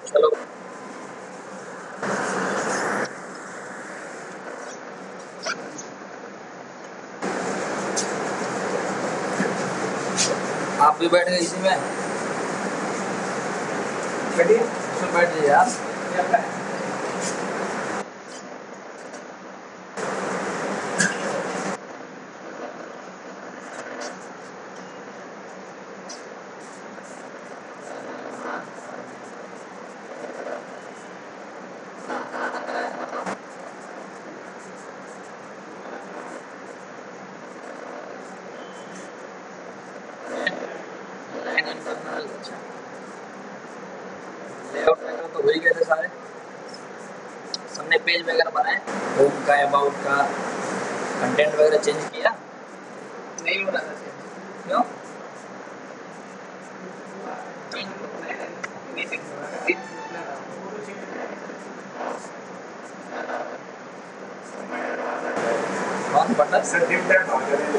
चलो आप भी बैठ गए इसी में, बैठिए। इसमें बैठ जाइए आप। लेआउट वगैरह तो हो ही गए थे सारे, सबने पेज वगैरह बनाए, होम का अबाउट का कंटेंट वगैरह चेंज किया। नहीं बना था क्यों? कौन बटन? सर टिप टैप आ गया।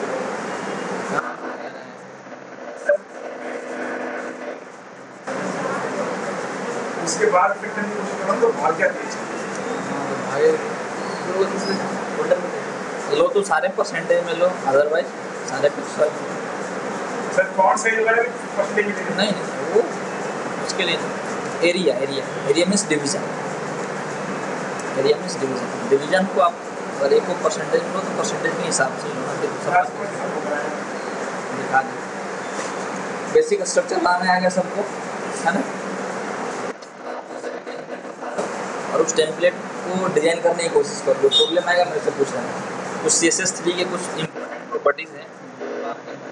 उसके बाद फिर मैंने कुछ करा तो भाग गया पीछे। लो तो सारे परसेंटेज में लो, अदरवाइज सारे पिक्सल सर कौन सा वगैरह परसेंटेज में नहीं, वो उसके लिए area area area means division, area means division. Division को आप अगर एक को परसेंटेज में लो तो परसेंटेज के हिसाब से लो ना, फिर सब दिखा दें। बेसिक स्ट्रक्चर लाने आएगा सबको, है ना। और उस टेम्पलेट को डिजाइन करने की कोशिश करो। जो प्रॉब्लम आएगा मेरे से पूछ रहे हैं। कुछ CSS3 के कुछ इम्पोर्टेंट प्रॉपर्टीज हैं जो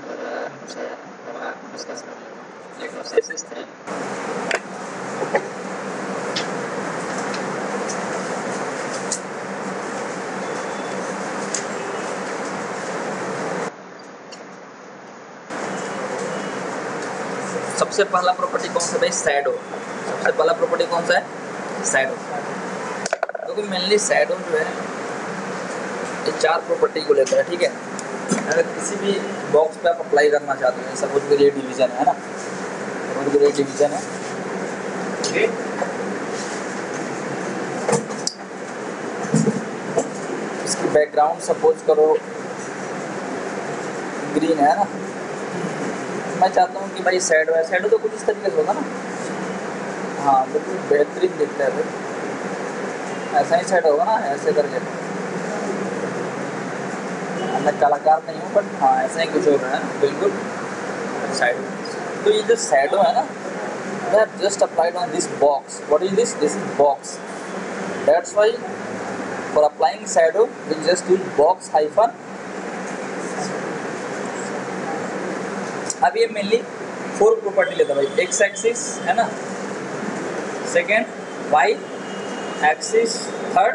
आप डिस्कस कर लेते हैं। CSS3 सबसे पहला प्रॉपर्टी कौन सा भाई? शैडो। सबसे पहला प्रॉपर्टी कौन सा है? शैडो। क्योंकि मेनली शैडो जो है ये 4 प्रॉपर्टी को लेकर है, ठीक है। अगर किसी भी बॉक्स पे आप अप्लाई करना चाहते हैं, सपोज के लिए डिवीजन है ना, सपोज के लिए डिवीजन है, इसकी बैकग्राउंड सपोज करो ग्रीन है ना, मैं चाहता हूँ कि भाई शैडो है, शैडो तो कुछ इस तरीके से होगा ना, हाँ बिल्कुल बेहतरीन दिखता है फिर ऐसा ही शैडो होगा ना, ऐसे करके। मैं कलाकार नहीं हूँ बट हाँ ऐसा ही कुछ हो रहा है बिल्कुल शैडो। तो ये जो शैडो है ना, they are just applied on this box. What is this? This is box. That's why for applying shadow we just use box hyphen. अब ये मेनली 4 प्रॉपर्टी लेता है भाई। एक्स एक्सिस है ना, second Y axis, third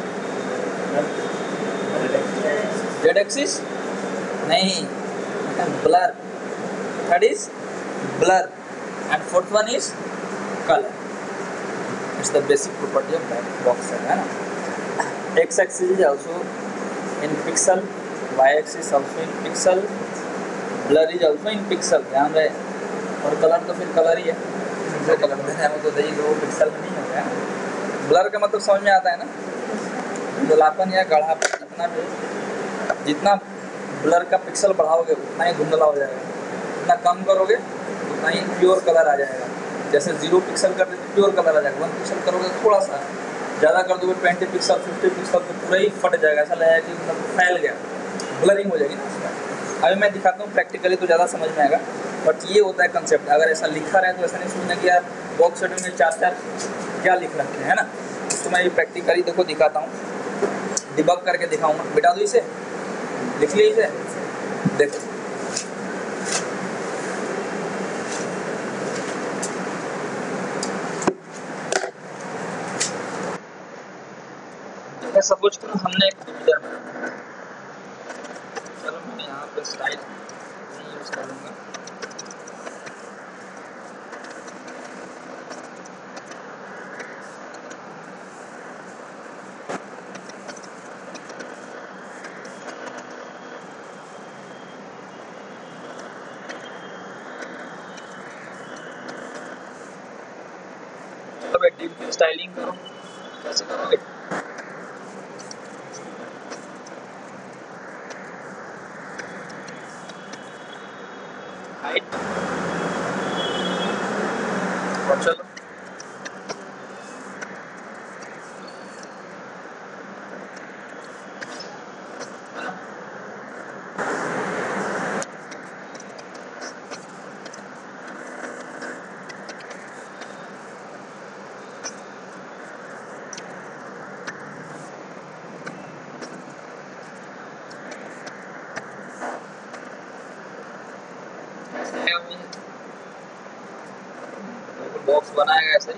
Z axis नहीं, blur, third is blur and fourth one is color. It's the basic property of that box है ना। X axis is also in pixel, Y axis also in pixel, blur is also in pixel, ध्यान रहे। और colour तो फिर colour ही है, जो colour देना है वो तो दे ही दो, पिक्सल में नहीं हो गया। ब्लर का मतलब समझ में आता है ना, धुंधलापन या गाढ़ापन, जितना ब्लर का पिक्सल बढ़ाओगे उतना ही धुंधला हो जाएगा, जितना कम करोगे उतना ही प्योर कलर आ जाएगा। जैसे 0 पिक्सल कर देते प्योर कलर आ जाएगा, 1 पिक्सल करोगे थोड़ा सा, ज़्यादा कर दोगे 20 पिक्सल 50 पिक्सल तो पूरा ही फट जाएगा, ऐसा लगेगा कि मतलब फैल गया, ब्लरिंग हो जाएगी ना उसका। अभी मैं दिखाता हूँ प्रैक्टिकली तो ज़्यादा समझ में आएगा, बट ये होता है कंसेप्ट। अगर ऐसा लिखा रहे तो ऐसा नहीं सोचना कि यार बॉक्स शेडो में 4 क्या लिख रखे हैं ना। तो मैं ये प्रैक्टिकली देखो दिखाता हूँ, डिबग करके दिखाऊँगा। बिठा दो इसे, लिख ली इसे, देखो सपोज करो हमने एक डिवीजन बनाया, चलो मैं यहाँ पे स्टाइल नहीं यूज करूँगा, अब डीप की स्टाइलिंग करो, कैसे करोगे? हाइट और चलो बॉक्स बनाएगा ऐसे ही।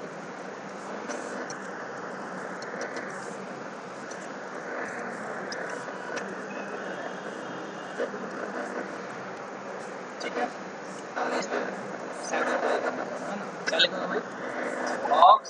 ठीक है, क्या लिखा भाई? बॉक्स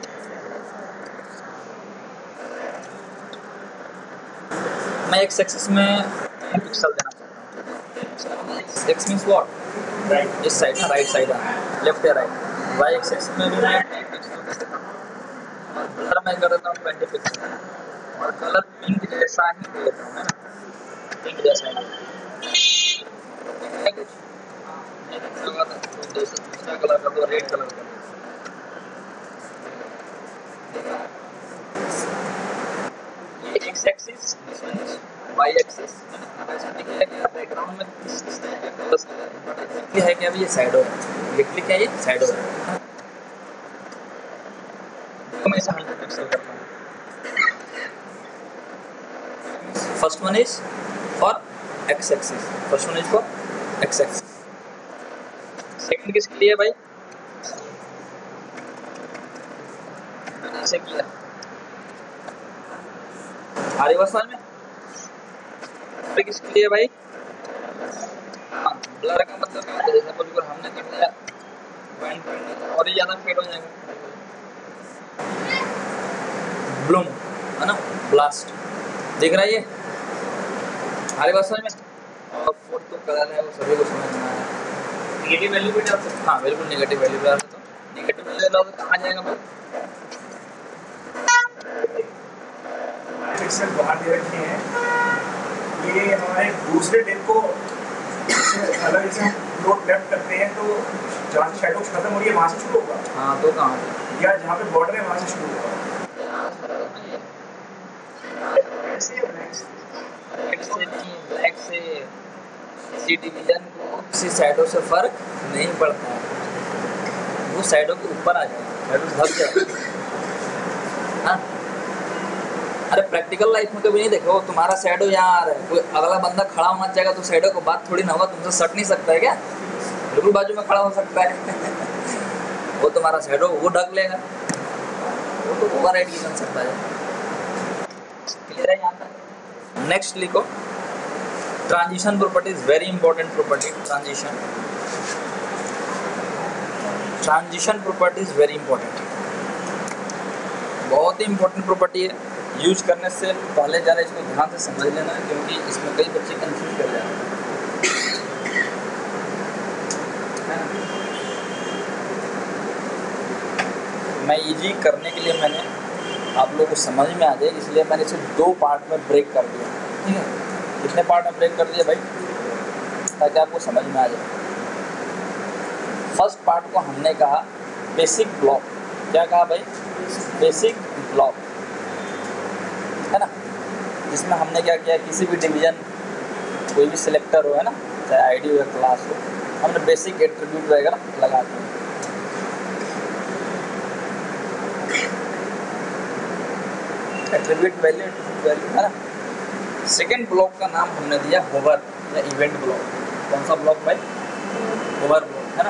मैं एक एक्सिस में पिक्सल देना चाहता हूँ। X means what? राइट। इस साइड ना, राइट साइड है, लेफ्ट या राइट। वाई एक्सिस में भी मैं पिक्सल दे देता हूँ, और कलर मैं कर देता हूँ 20 पिक्सल, और कलर पिंक जैसा ही दे देता हूँ, है ना, पिंक जैसा ही है कुछ। दूसरा कलर कर दो, रेड कलर कर दो। ये X axis, Y axis, background में किस तरह के कलर्स है क्या? अभी ये शैडो है, लिखली क्या? ये शैडो है। तो मैं इसे 100 पिक्सल करता हूँ। First one is for X axis, first one is for X axis. Second किसके लिए भाई? मैंने ऐसे किया, आ रही बात समझ में? किसके लिए भाई? हाँ, ब्लर का मतलब क्या होता है? जैसे बिल्कुल हमने कर दिया पॉइंट और ही ज़्यादा फेड हो जाएगा। ब्लूम है ना, ब्लास्ट, दिख रहा है ये? आ रही बात समझ में? और फोर्थ तो कलर है, वो सभी को समझ में आया। नेगेटिव वैल्यू भी डाल सकते? हाँ बिल्कुल, नेगेटिव वैल्यू डाल सकते हो। नेगेटिव वैल्यू डालो तो कहाँ जाएगा भाई? पिक्सल बाहर दे रखे हैं, ये हमारे दूसरे डिप को अलग जैसे हम लोड लेफ्ट करते हैं तो जहाँ से शैडो खत्म हो रही है वहाँ से शुरू होगा। हाँ तो कहाँ से? या जहाँ पे बॉर्डर है वहाँ से शुरू होगा। ब्लैक से किसी डिवीजन को किसी शैडो से फर्क नहीं पड़ता है, वो शैडो के ऊपर आ जाए, शैडो ढक जाए। हाँ, अरे प्रैक्टिकल लाइफ में कभी नहीं देखो, तुम्हारा शैडो यहाँ आ रहा है, कोई अगला बंदा खड़ा होना चाहेगा तो शैडो को बात थोड़ी ना होगा, तुमसे सट नहीं सकता है क्या? बिल्कुल बाजू में खड़ा हो सकता है। वो तुम्हारा शैडो वो ढक लेगा, वो तो ओवर एड बन सकता है। क्लियर है यहाँ तक? नेक्स्ट लिखो, transition property is very important property. Transition property is very important, बहुत ही इंपॉर्टेंट प्रॉपर्टी है। यूज करने से पहले ज़रा इसको ध्यान से समझ लेना, क्योंकि इसमें कई बच्चे कंफ्यूज कर जाते हैं। मैं इजी करने के लिए मैंने आप लोगों को समझ में आ जाए, इसलिए मैंने इसे 2 पार्ट में ब्रेक कर दिया। ठीक है, कितने पार्ट में ब्रेक कर दिया भाई? ताकि आपको समझ में आ जाए। फर्स्ट पार्ट को हमने कहा बेसिक ब्लॉक। क्या कहा भाई? बेसिक ब्लॉक, है ना, जिसमें हमने क्या किया, किसी भी डिवीजन कोई भी सिलेक्टर हो, है ना, चाहे आईडी हो या क्लास हो, हमने बेसिक एट्रीब्यूट वगैरह लगा दिए। एट्रीब्यूट वैल्यू है ना। सेकेंड ब्लॉक का नाम हमने दिया होवर या इवेंट ब्लॉक। कौन सा ब्लॉक भाई? होवर ब्लॉक, है ना।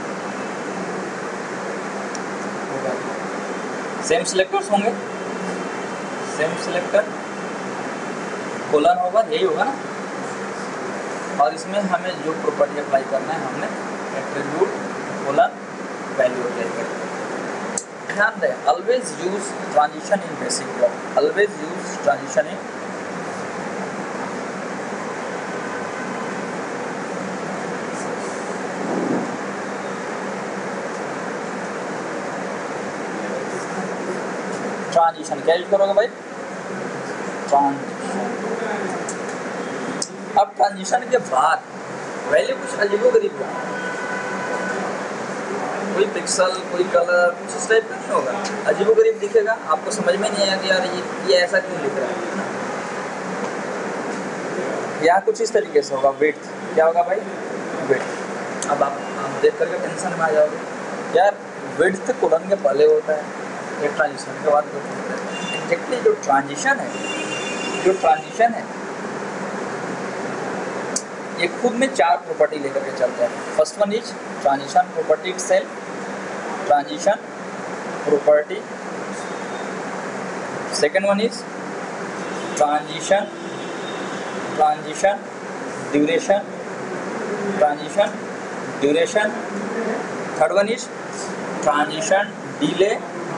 सेम सिलेक्टर्स होंगे, सेम सिलेक्टर कोलन होवर, यही होगा ना। और इसमें हमें जो प्रॉपर्टी अप्लाई करना है, हमने एट्रीब्यूट कोलन वैल्यू अप्लाई करना है। ध्यान दें, always use transition in basic block, always use transition in transition क्या यूज करोगे भाई? ट्रांजिशन। अब ट्रांजिशन के बाद वैल्यू कुछ अजीबोगरीब होगा, कोई पिक्सल कोई कलर कुछ इस टाइप का नहीं होगा, अजीबोगरीब दिखेगा, आपको समझ में नहीं आएगा कि यार ये ऐसा क्यों लिख रहा है ना। यहाँ कुछ इस तरीके से होगा, वेट क्या होगा भाई? वेट। अब आप देख करके टेंशन में आ जाओगे यार, विड्थ कोलन के पहले होता है, एक ट्रांजिशन के बाद होता है। एग्जैक्टली जो ट्रांजिशन है ये खुद में 4 प्रॉपर्टी लेकर के चलता है। First one is transition property itself, transition property. Second one is transition duration, third one is transition delay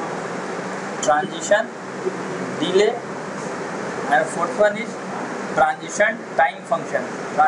and fourth one is transition time function.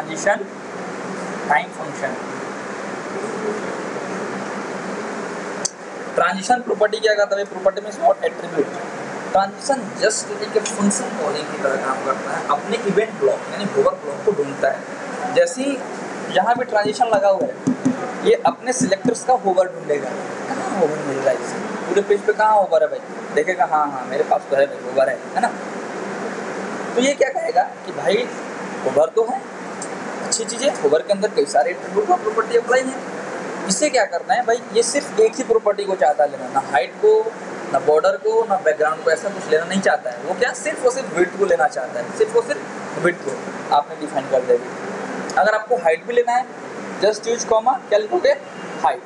Transition property क्या करता है? Property means what? Attribute. Transition just एक function calling की तरह काम करता है, अपने इवेंट ब्लॉक यानी होवर ब्लॉक को ढूंढता है। जैसे ही यहाँ पे ट्रांजिशन लगा हुआ है, ये अपने सिलेक्टर्स का होवर ढूंढेगा, कहाँ होवर मिल रहा है इसे, पूरे पेज पे कहाँ होवर है भाई, देखेगा हाँ मेरे पास तो है भाई होवर है ना। तो ये क्या कहेगा कि भाई होवर तो है, अच्छी चीज़ है, होवर के अंदर कई सारे एट्रीब्यूट और प्रॉपर्टी अप्लाई है। इसे क्या करना है भाई, ये सिर्फ एक ही प्रॉपर्टी को चाहता है लेना, ना हाइट को ना बॉर्डर को ना बैकग्राउंड को, ऐसा कुछ लेना नहीं चाहता है। वो क्या सिर्फ और सिर्फ विड्थ को लेना चाहता है, सिर्फ और सिर्फ विड्थ को आपने डिफाइन कर देगी। अगर आपको हाइट भी लेना है, जस्ट यूज कॉमा, क्या लिखोगे? हाइट।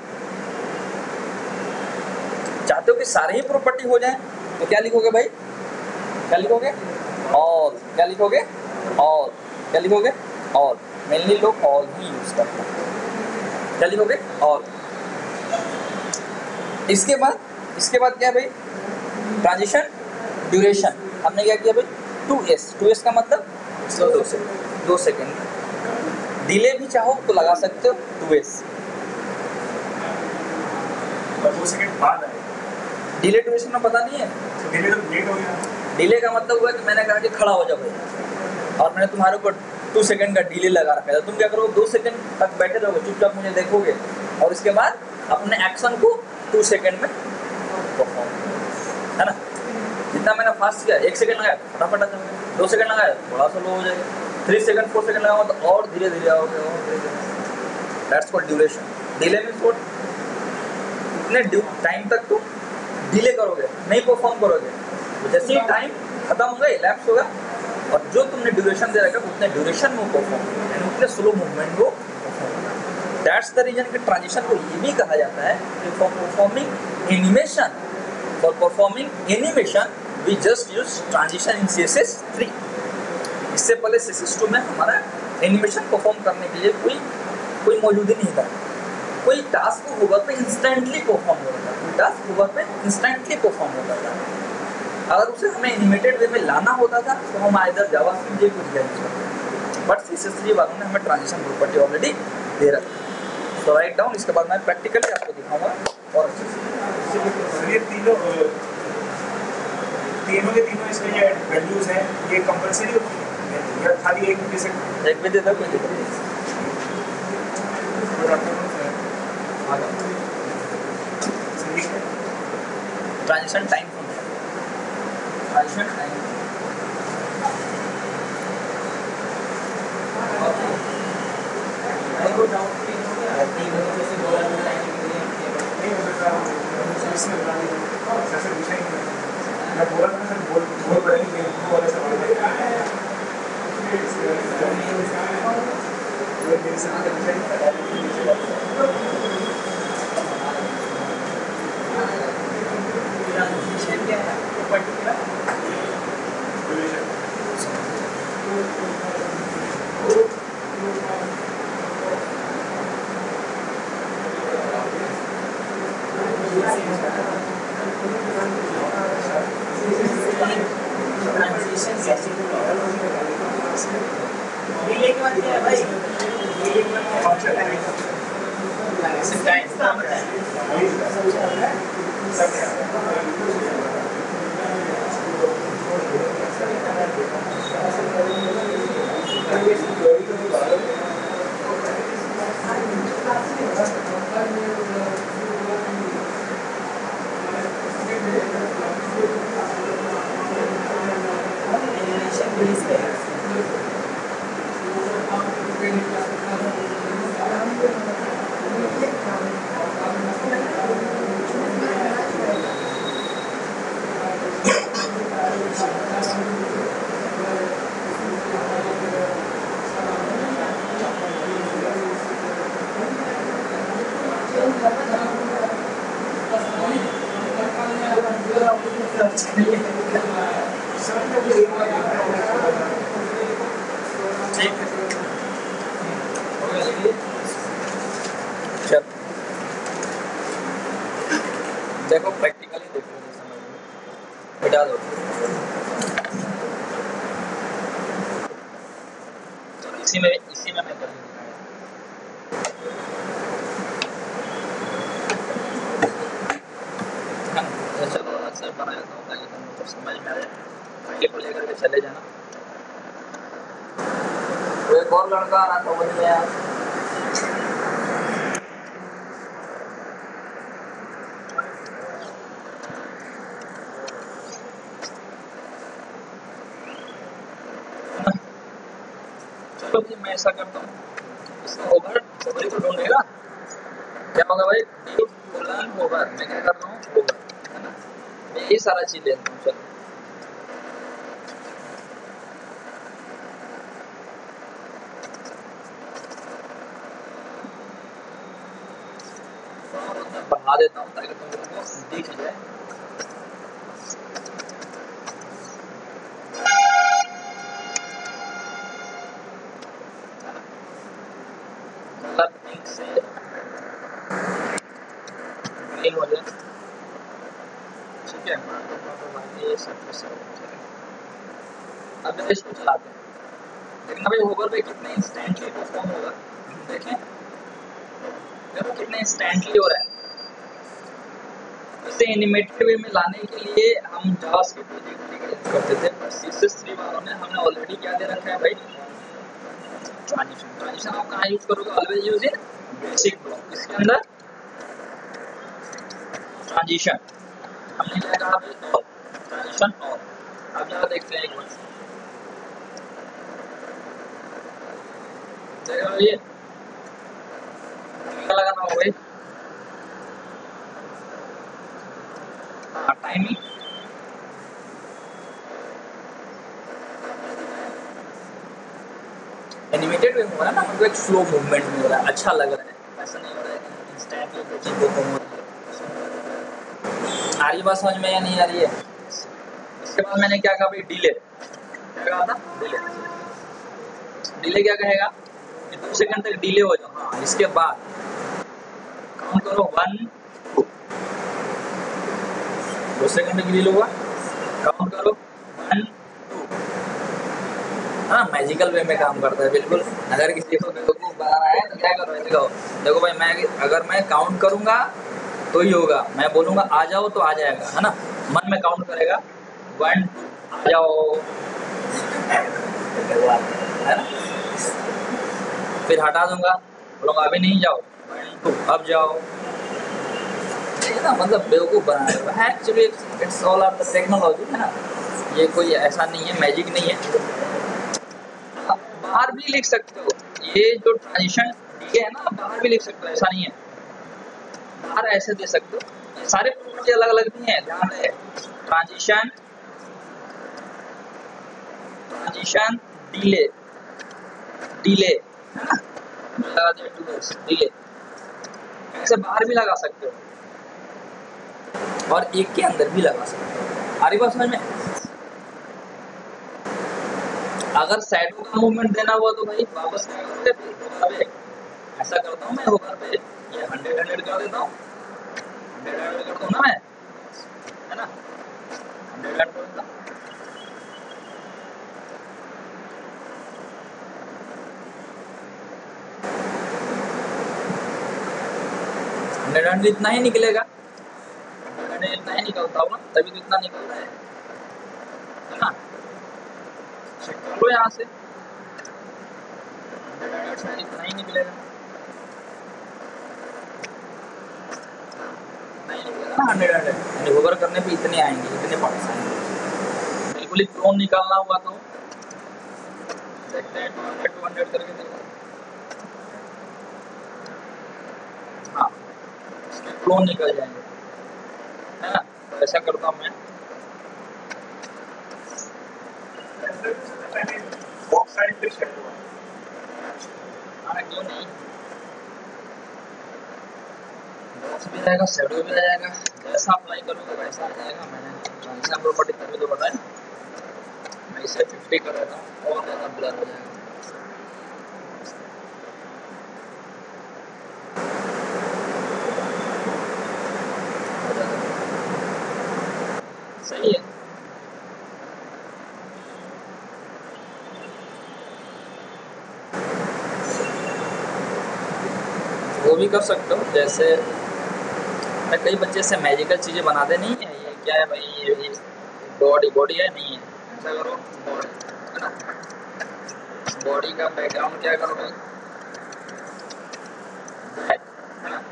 चाहते हो कि सारे ही प्रॉपर्टी हो जाए तो क्या लिखोगे भाई? क्या लिखोगे? ऑल। क्या लिखोगे? ऑल। क्या लिखोगे? ऑल। मेनली लोग ऑल ही यूज करते हैं। क्या लिखोगे? ऑल। इसके बाद क्या है भाई? Transition duration. हमने क्या किया भाई? 2s का मतलब 2 सेकेंड। डिले भी चाहो तो लगा सकते हो 2s। 2 सेकंड बाद आए, डिले ड्यूरेशन में पता नहीं है, तो डिले तो लेट हो गया। डिले का मतलब हुआ कि मैंने कहा कि खड़ा हो जाओ भाई, और मैंने तुम्हारे ऊपर 2 सेकंड का डिले लगा रखा है। तुम क्या करोगे? 2 सेकंड तक बैठे रहोगे, चुपचाप मुझे देखोगे, और इसके बाद अपने एक्शन को 2 सेकंड में परफॉर्म, है ना। जितना मैंने फास्ट किया, 1 सेकंड लगाया फटाफट आ जाओगे, 2 सेकंड लगाया थोड़ा सा लो हो जाएगा, 3 सेकंड 4 सेकंड लगाओ तो और धीरे धीरे आओगे, और धीरे धीरे। That's called duration. Delay means what? इतने टाइम तक तुम डिले करोगे, नहीं परफॉर्म करोगे, तो जैसे ही टाइम खत्म होगा, इलैप्स होगा, और जो तुमने ड्यूरेशन दे रखा है उतने ड्यूरेशन में परफॉर्म होगा, यानी उतने स्लो मूवमेंट को परफॉर्म होगा। दैट्स द रीजन कि ट्रांजिशन को ये भी कहा जाता है कि for performing animation we just use transition in CSS 3। इससे पहले CSS 2 में हमारा एनिमेशन परफॉर्म करने के लिए कोई मौजूद ही नहीं था। कोई टास्क को होवर पे इंस्टेंटली परफॉर्म होता था, अगर उसे हमें एनिमेटेड वे में लाना होता था तो हम आइदर जावास्क्रिप्ट या कुछ यूज करते, बट CSS 3 वालों ने हमें ट्रांजिशन प्रॉपर्टी ऑलरेडी दे रखी। तो राइट डाउन, इसके बाद मैं प्रैक्टिकली आपको दिखाऊंगा और अच्छे से। ये तीनों के तीनों इसमें जो वैल्यूज हैं ये कंपलसरी होती है या खाली एक जैसे एक भी दे दो, कोई दिक्कत नहीं। ट्रांजिशन टाइम मैं बोला था सर, बोल पड़ेंगे वाले सवाल चल देखो प्रैक्टिकली देखो, समझ लो, हटा दो। चलो इसी में मैं कर लूँगा। चलो आंसर बना देता हूँ ताकि तुमको समझ में आ जाए, आगे को लेकर के चले जाना। तो एक और लड़का आ रहा था, बोल गया चलो भाई मैं ऐसा करता हूँ, इसका ओवर ओवर को ढूंढेगा, क्या होगा भाई, ओवर, मैं क्या कर रहा हूँ ओवर, है ना, मैं ये सारा चीज लेता हूँ। चलो बढ़ा देता हूँ ताकि तुम लोगों को दिख जाए। कलर पिंक से ग्रीन हो जाए, ठीक है। ये सब अब इसको चलाते हैं, लेकिन अभी होवर पे कितने इंस्टेंटली परफॉर्म होगा देखें, देखो कितने इंस्टेंटली हो रहा है। इसे एनिमेटेड वे में लाने के लिए हम जावास्क्रिप्ट प्रोजेक्ट यूज करते थे, पर CSS3 वालों में हमने ऑलरेडी क्या दे रखा है भाई, ट्रांजिशन आप कहाँ यूज करोगे, always use in basic block. इसके अंदर ट्रांजिशन हमने क्या कहा भाई, और ट्रांजिशन और। अब यहाँ देखते हैं एक बार, देखो ये क्या लगाना होगा भाई, हाँ टाइमिंग, एनिमेटेड वे में हो रहा है ना, मतलब एक स्लो मूवमेंट में हो रहा है, अच्छा लग रहा है, ऐसा नहीं हो रहा है कि इंस्टेंटली कोई चीज देखो हो रही है। आ रही बात समझ में या नहीं आ रही है। इसके बाद मैंने क्या कहा भाई, डिले, क्या कहा था, डिले। डिले क्या कहेगा कि 2 सेकंड तक डिले हो जाओ, हाँ इसके बाद काउंट करो 1 2 सेकंड तक डिले हुआ, काउंट करो 1 2, हाँ मैजिकल वे में काम करता है बिल्कुल। अगर किसी को बेवकूफ बनाना है तो क्या करो, देखो देखो भाई, मैं अगर मैं काउंट करूंगा तो ही होगा, मैं बोलूंगा आ जाओ तो आ जाएगा, है ना, मन में काउंट करेगा 1 2 आ जाओ, है ना, फिर हटा दूंगा, बोलूंगा अभी नहीं जाओ, 1 2 अब जाओ, ये ना मतलब बेवकूफ बना है actually, it's all are the technology, है ना, ये कोई ऐसा नहीं है, मैजिक नहीं है। बाहर भी लिख सकते हो, ये जो ट्रांजिशन डिले है ना, बाहर भी लिख सकते हो, ऐसा नहीं है, बाहर ऐसे दे सकते हो। ये सारे प्रॉपर्टी अलग अलग भी हैं, ध्यान रहे, ट्रांजिशन ट्रांजिशन डिले, डिले है ना, लगा दिया 2x डिले, ऐसे बाहर भी लगा सकते हो और एक के अंदर भी लगा सकते हो। आ रही बात समझ में। अगर शैडो का मूवमेंट देना हुआ तो भाई वापस क्या करोगे, होकर पे ऐसा करता हूँ मैं, होकर पे ये 100 100 कर देता हूँ, 100 100 कर दूँ ना मैं, है ना, 100 100 कर देता हूँ। हंड्रेड इतना ही निकलेगा, 100 इतना ही निकलता होगा, तभी तो इतना निकलता है ना, चेक कर लो यहाँ से, 100 इतना ही निकलेगा, नहीं निकलेगा ना 100 यानी होवर करने पे इतने आएंगे, इतने पॉइंट्स आएंगे। बिल्कुल ही क्लोन निकालना हुआ तो देखते हैं 200 करके देखो, हाँ इसके क्लोन निकल जाएंगे, है ना, तो ऐसा करता हूँ मैं, बॉक्स साइड पे शेड हुआ, हाँ क्यों नहीं, बॉक्स भी आ जाएगा, शैडो भी आ जाएगा, जैसा अप्लाई करोगे वैसा आ जाएगा। मैंने ट्रांजिशन प्रॉपर्टी तभी तो बताया। मैं इसे 50 कर देता हूँ और ज़्यादा ब्लर हो जाएगा। सही है। वो भी कर सकते हो, जैसे कई बच्चे से मैजिकल चीज़ें बनाते नहीं है। ये क्या है भाई, ये बॉडी बॉडी है नहीं है, ऐसा करो बॉडी, है ना। बॉडी का बैकग्राउंड क्या करो भाई, ब्लैक, है ना।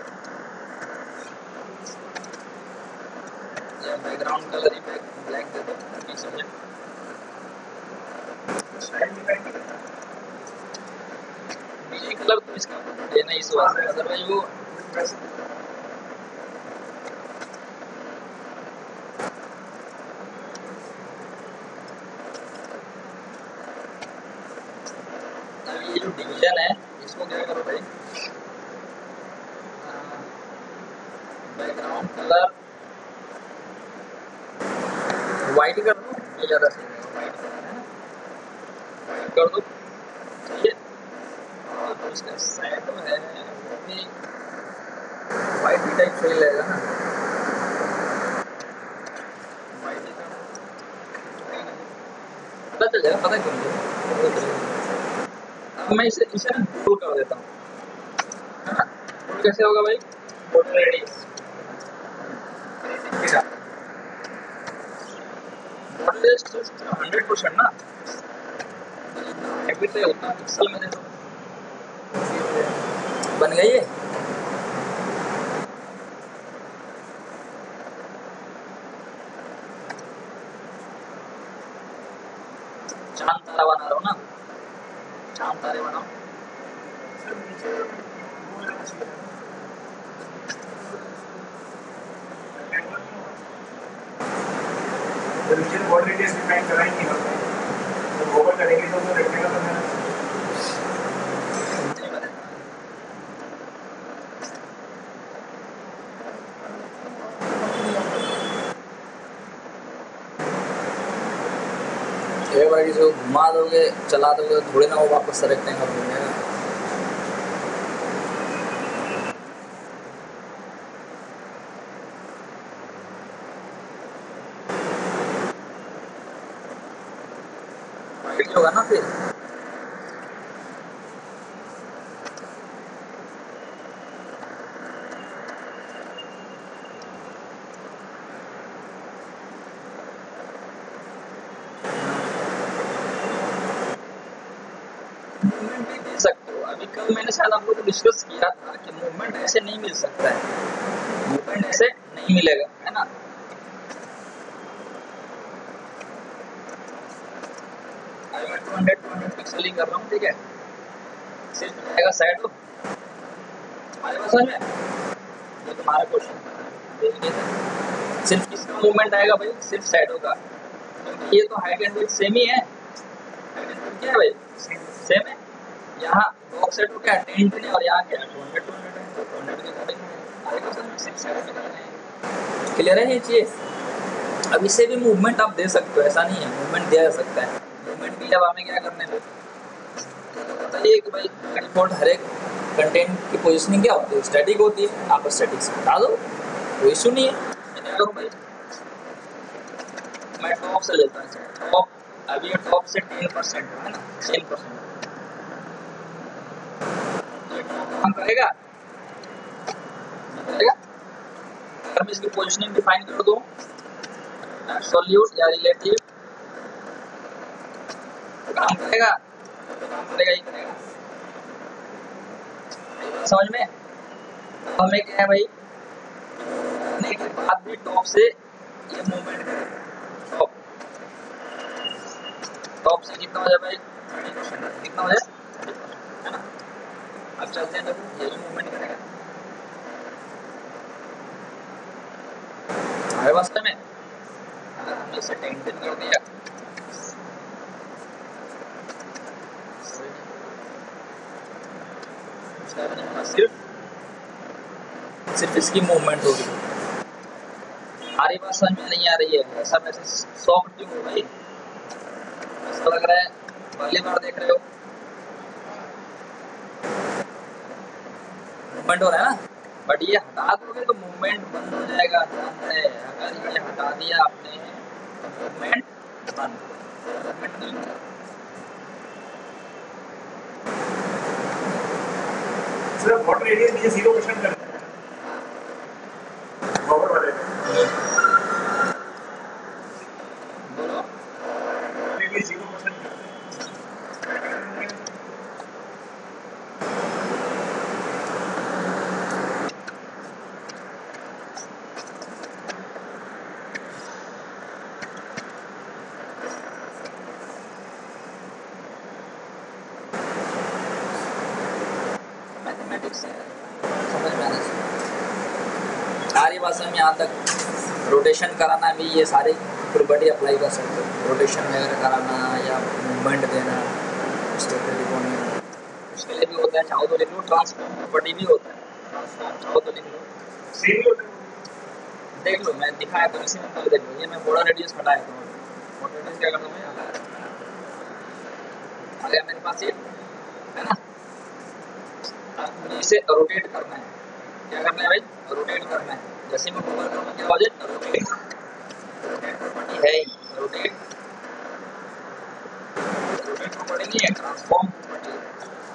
बैकग्राउंड कलर ही ब्लैक दे दो, समझे। स्टाइल डिफाइन कर ये कलर तो इसका देना इस वास्ते, अदरवाइज वो ये जो डिवीजन है इसको क्या करो भाई, बैकग्राउंड कलर वाइट कर दो, ये ज़्यादा सही है। वाइट कलर है ना, वाइट कर दो, सही है। और जो इसका शैडो है वो भी वाइट ही टाइप सही लगेगा ना, वाइट ही करना। पता चल जाएगा, पता क्यों मुझे। अब मैं इसे इसे फुल कर देता हूँ, है ना। फुल कैसे होगा भाई, फोटो रेडियस, फोटो रेडियस 100% ना, हैबिट है उतना पिक्सल में देखो बन गई है। चांद तारा बना रहा हूँ ना, चांद तारे बनाओ। रीजन बॉडी रेडियस डिफाइन कराएंगे हम, तो ओवर करेंगे तो रेक्टेंगल बनाना। एक बार किसी को घुमा दोगे, चला दोगे, तो थोड़ी ना वो वापस से रेक्टेंगल बन जाएगा। वाइट होगा ना फिर, मूवमेंट भी दे सकते हो। अभी कल मैंने शायद आप लोगों को डिस्कस किया था कि मूवमेंट ऐसे नहीं मिल सकता है, मूवमेंट ऐसे नहीं मिलेगा, है ना। अभी मैं 200 पिक्सल ही कर रहा हूँ, ठीक है। सिर्फ रहेगा साइड को, तुम्हारे पास में ये तुम्हारा क्वेश्चन सिर्फ किसका मूवमेंट आएगा भाई, सिर्फ साइडों का, क्योंकि ये तो हाइट एंड विड्थ सेम ही है। हाइट एंड विड्थ क्या है भाई, सेम है। यहाँ बॉक्स सेट क्या है 10 है, और यहाँ क्या है 200 है, तो 200 के अकॉर्डिंग आएगा सर, सिर्फ साइड में करना है। क्लियर है ये चीज़। अब इसे भी मूवमेंट आप दे सकते हो, ऐसा नहीं है, मूवमेंट दिया जा सकता है। मूवमेंट भी अब हमें क्या करने में बताइए कि भाई डिफॉल्ट हर एक कंटेंट की पोजीशनिंग क्या होती है, स्टैटिक होती है। आप स्टैटिक से हटा दो, कोई इशू नहीं है। मैं क्या करूँ भाई, मैं टॉप से लेता हूँ, टॉप अभी ये टॉप से 10% है ना, 10% काम करेगा, करेगा। अगर मैं इसकी पोजीशनिंग डिफाइन कर दूँ एब्सोल्यूट या रिलेटिव, तो काम करेगा, तो काम करेगा ही करेगा। समझ में हमें क्या है भाई, करने के बाद भी टॉप से ये मूवमेंट करेगा। टॉप टॉप से कितना हो जाए भाई 30%, कितना हो जाए 30%, है ना। अब चलते हैं, जब ये भी मूवमेंट करेगा हमारे वास्तव में, अगर हमने इसे 10 कर दिया, सिर्फ सिर्फ इसकी मूवमेंट होगी, हमारी बात समझ में नहीं आ रही है, ऐसा वैसे शॉक क्यों हो भाई? ऐसा लग रहा है पहली बार देख रहे हो। मूवमेंट हो रहा है ना, बट ये हटा दोगे तो मूवमेंट बंद हो जाएगा, ध्यान रहे। अगर ये हटा दिया आपने तो मूवमेंट बंद, मूवमेंट नहीं होगा। सर वाटर एरिया नीचे 0% कर पावर वाले बोलो। एरिया 0% कर मैथमेटिक्स है, समझ में आना चाहिए। सारी भाषा में यहाँ तक रोटेशन कराना भी ये सारी प्रॉपर्टी अप्लाई कर सकते हो। रोटेशन वगैरह कराना या मूवमेंट देना उसके टेलीफोन में, उसके लिए भी होता है। चाहो तो लिख लो, ट्रांसफॉर्म प्रॉपर्टी भी होता है, ट्रांसफॉर्म चाहो तो लिख लो, सेम ही होता है। देख लो। मैं दिखाया तो इसी में पहले देख लो। ये मैं बॉर्डर रेडियस हटाया था, बॉर्डर रेडियस क्या करता हूँ मैं, आ गया मेरे पास ये, है ना। अब मुझे इसे रोटेट करना है। क्या करना है भाई? रोटेट करना है। जैसे मैं ऊपर करूँगा क्या हो जाए? रोटेट, रोटेट प्रॉपर्टी है ही, रोटेट, रोटेट प्रॉपर्टी नहीं है, ट्रांसफॉर्म प्रॉपर्टी है।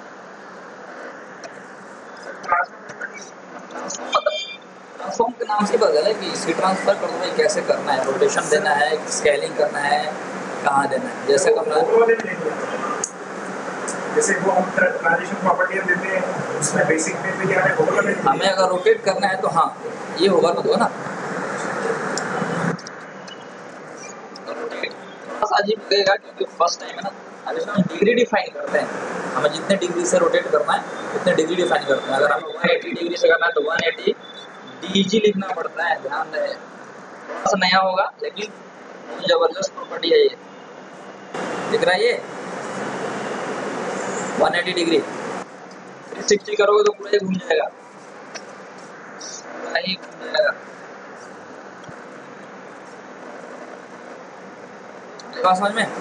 ट्रांसफॉर्म के नाम से पता है कि इसे ट्रांसफर कर दो भाई, कैसे करना है, रोटेशन देना है, स्केलिंग करना है, कहाँ देना है, जैसे करना है। जैसे वो हम ट्रांजिशन प्रॉपर्टी देते हैं, उसमें बेसिक में भी क्या है, होगा हमें अगर रोटेट करना है तो हाँ ये होगा मत हो ना, थोड़ा सा अजीब लगेगा क्योंकि फर्स्ट टाइम है ना। अब इसमें हम डिग्री डिफाइन करते हैं, हमें जितने डिग्री से रोटेट करना है उतने डिग्री डिफाइन करते हैं। अगर हमें 180 डिग्री से करना है तो 180 डीजी लिखना पड़ता है, ध्यान रहे। थोड़ा सा नया होगा लेकिन जबरदस्त प्रॉपर्टी है ये, दिख रहा है ये 180 डिग्री। 360 करोगे तो पूरा ही घूम जाएगा, पूरा ही घूम जाएगा। बात समझ में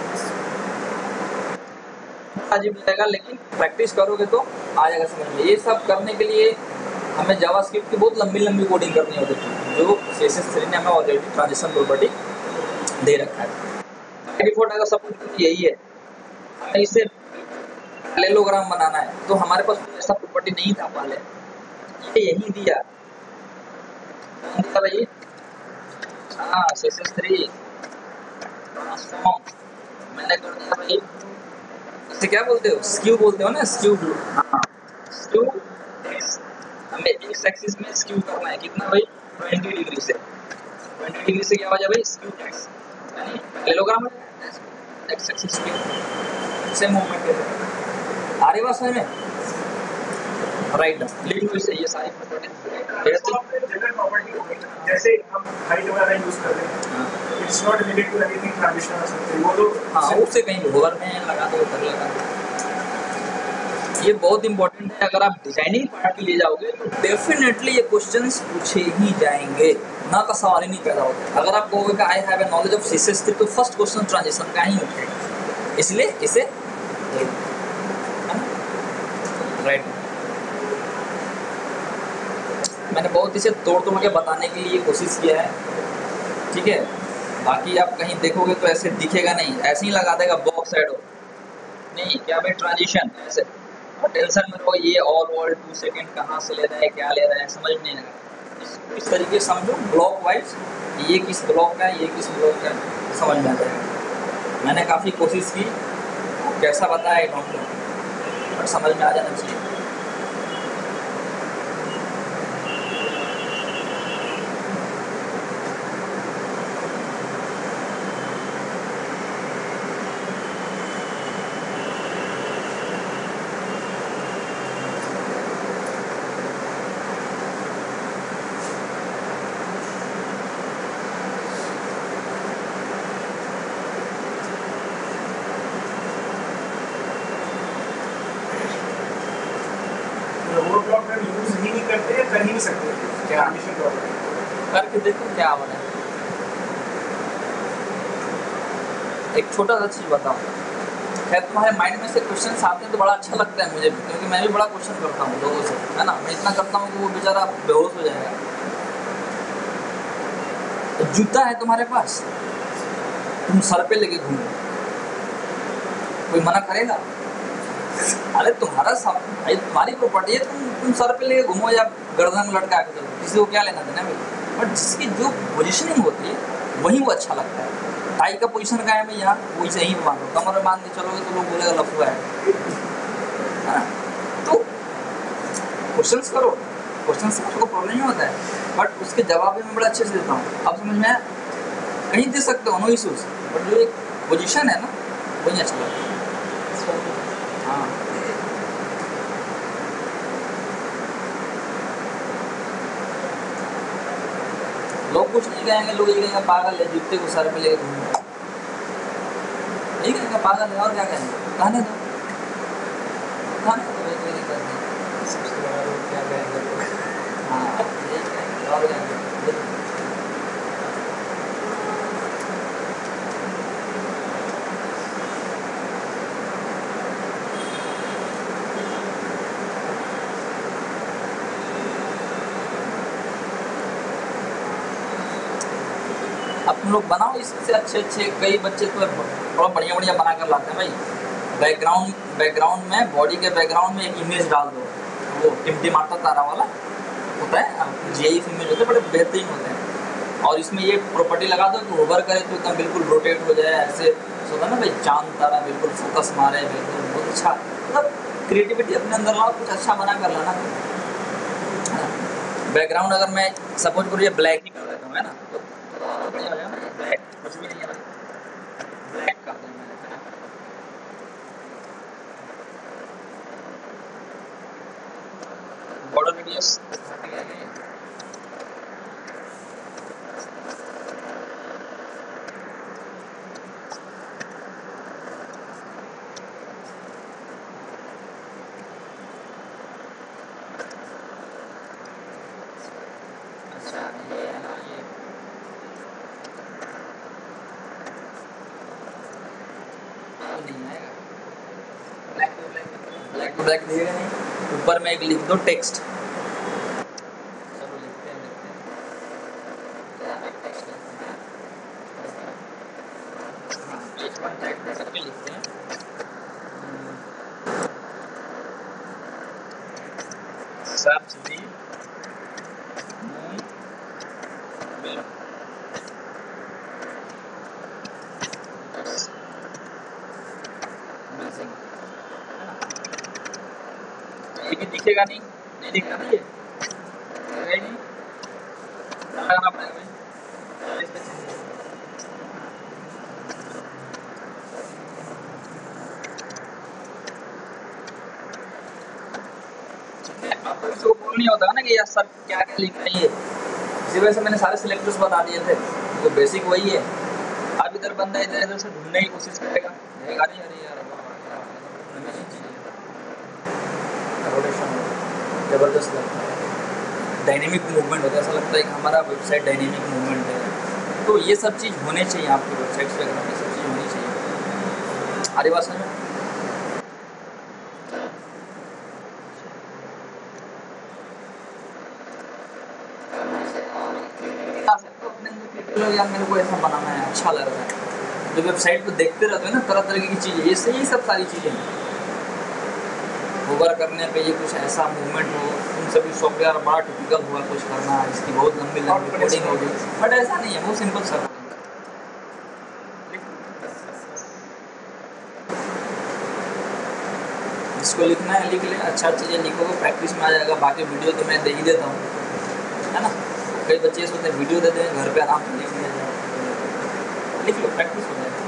अजीब लगेगा लेकिन प्रैक्टिस करोगे तो आ जाएगा समझ में। ये सब करने के लिए हमें जावास्क्रिप्ट की बहुत लंबी लंबी कोडिंग करनी होती है, जो CSS3 ने हमें ऑलरेडी ट्रांजिशन प्रॉपर्टी दे रखा है। बाय डिफॉल्ट अगर सपोज यही है, हमें इसे पैरेललोग्राम बनाना है तो हमारे पास ऐसा प्रॉपर्टी नहीं था पहले, ये यही दिया, कौन दिया भाई? हाँ CSS3 ट्रांसफॉर्म मैंने कर दिया भाई। इसे क्या बोलते हो? स्क्यू बोलते हो ना, स्क्यू। हाँ स्क्यू, हमें एक्स एक्सिस में स्क्यू करना है कितना भाई? 20 डिग्री से। 20 डिग्री से क्या हो जाए भाई? स्क्यू एक्स, यानी पैरेललोग्राम है एक्स एक्सिस के से मूवमेंट के। आ रही बात समझ में? राइट, लिख लो इसे, ये सारी जैसे हम हाइट वगैरह यूज कर रहे हैं, it's not related to anything transition और समथिंग, वो तो हाँ उससे कहीं होवर में लगा दो, उधर लगा दो। ये बहुत इंपॉर्टेंट है। अगर आप डिजाइनिंग पार्ट के लिए जाओगे तो डेफिनेटली ये क्वेश्चंस पूछे ही जाएंगे, ना का सवाल ही नहीं पैदा होगा। अगर आप कहोगे कि I have a knowledge of CSS3 तो फर्स्ट क्वेश्चन ट्रांजिशन का ही उठेगा, इसलिए इसे राइट। मैंने बहुत इसे तोड़ तोड़ के बताने के लिए कोशिश किया है, ठीक है। बाकी आप कहीं देखोगे तो ऐसे दिखेगा नहीं, ऐसे ही लगा देगा बॉक्स एडो नहीं क्या भाई ट्रांजिशन ऐसे, और टेंशन में रहो ये ऑल वर्ल्ड 2 सेकेंड कहाँ से ले रहा है, क्या ले रहा है, समझ नहीं आएगा। इस तरीके से समझो ब्लॉक वाइज, ये किस ब्लॉक का है, ये किस ब्लॉक का है, समझ में आ जाएगा। मैंने काफ़ी कोशिश की, कैसा बताया डोंट नो, बट समझ में आ जाना चाहिए। के देखो क्या हो रहा है। एक छोटा सा चीज बताओ, खैर तुम्हारे माइंड में से क्वेश्चन आते हैं तो बड़ा अच्छा लगता है मुझे भी, क्योंकि मैं भी बड़ा क्वेश्चन करता हूँ लोगों से, है ना। मैं इतना करता हूँ कि वो बेचारा बेहोश हो जाएगा। तो जूता है तुम्हारे पास, तुम सर पे लेके घूमो, कोई मना करेगा? अरे तुम्हारा सब भाई, तुम्हारी प्रॉपर्टी है, तुम सर पे लेके घूमो या गर्दन में लटका के चलो, किसी को क्या लेना देना भाई। बट जिसकी जो पोजीशनिंग होती है वही वो अच्छा लगता है। टाई का पोजीशन का है भैया, वही सही बांधो, कमर में बांध के चलोगे तो लोग बोलेगा लफुआ है ना। तो क्वेश्चंस करो, क्वेश्चन से आपको प्रॉब्लम नहीं होता है, बट उसके जवाब भी मैं बड़ा अच्छे से देता हूँ। आप समझ में आया? कहीं दे सकते हो, नो इशूज, बट जो एक पोजीशन है ना वही अच्छा लगता है। हाँ, लोग कुछ नहीं कहेंगे, लोग ये कहेंगे पागल है, जूते को सर पे लेके घूमो, यही कहेंगे पागल है, और क्या कहेंगे? कहने दो, कहने दो भाई, कोई दिक्कत नहीं। सबसे बड़ा लोग क्या कहेंगे? हाँ, यही कहेंगे, और क्या कहेंगे? अब तुम लोग बनाओ इससे अच्छे अच्छे, कई बच्चे तो बड़ा बढ़िया बढ़िया बना कर लाते हैं भाई। बैकग्राउंड में, बॉडी के बैकग्राउंड में एक इमेज डाल दो, वो टिमटिमाता तारा वाला होता है, जीआईएफ इमेज होते हैं, बड़े बेहतरीन होते हैं। और इसमें ये प्रॉपर्टी लगा दो कि होवर करे तो एकदम बिल्कुल रोटेट हो जाए, ऐसे होता है ना भाई, चांद तारा बिल्कुल फोकस मारे, बिल्कुल बहुत अच्छा। मतलब क्रिएटिविटी अपने अंदर लाओ, कुछ अच्छा बना कर लाना। बैकग्राउंड अगर मैं सपोज करूँ ये ब्लैक ही कर देता हूँ, है ना, तो बढ़िया हो जाएगा ना। ब्लैक कुछ भी नहीं है भाई, ब्लैक कर दूँ मैंने, है ना। बॉर्डर रेडियस 30 आ गई। अच्छा ये है ना, ये नहीं आएगा, black to black, black to black दिएगा नहीं। ऊपर में एक लिख दो टेक्स्ट, चलो लिखते हैं एक टेक्स्ट लिखते हैं। हाँ, H1 टैग दे करके लिखते हैं। सब्जी मूंग बेल, मिसिंग, है ना। ये भी दिखेगा नहीं, नहीं दिखेगा ना, ये दिखेगा ही नहीं, लगाना पड़ेगा भाई, इस पे change है। आपको इसको बोल नहीं होता ना कि यार सर क्या क्या लिख रही है, इसी वजह से मैंने सारे सिलेक्टर्स बता दिए थे। तो बेसिक वही है। अब इधर बंदा इधर इधर से ढूंढने की कोशिश करेगा, रहेगा नहीं, अरे यार ढूंढने की चीज़ है, रोटेशन जबरदस्त लगता है, डायनेमिक मूवमेंट होता है, ऐसा लगता है कि हमारा वेबसाइट डायनेमिक मूवमेंट है। तो ये सब चीज़ होने चाहिए आपकी वेबसाइट्स वगैरह में, सब चीज़ होनी चाहिए। अरे बात समझ में? बता सकते हो अपने अंदर क्रिएटिव लोग, यार मेरे को ऐसा बनाना है, अच्छा लग रहा है। जो वेबसाइट पे देखते रहते हो ना तरह तरह की चीज़ें, ये सही, सब सारी चीज़ें हैं। होवर करने पे ये कुछ ऐसा मूवमेंट हो, उन सभी सॉफ्टवेयर बड़ा टिपिकल हुआ कुछ करना, इसकी बहुत लंबी लंबी कोडिंग होगी, बट ऐसा नहीं है, बहुत सिंपल सा। जिसको लिखना है लिख ले, अच्छा चीज़ें लिखोगे प्रैक्टिस में आ जाएगा। बाकी वीडियो तो मैं दे ही देता हूँ, है ना। कई बच्चे सोचते हैं वीडियो देते हैं घर पे आराम से लिख लिया जाए, लिख लो, प्रैक्टिस हो जाएगा।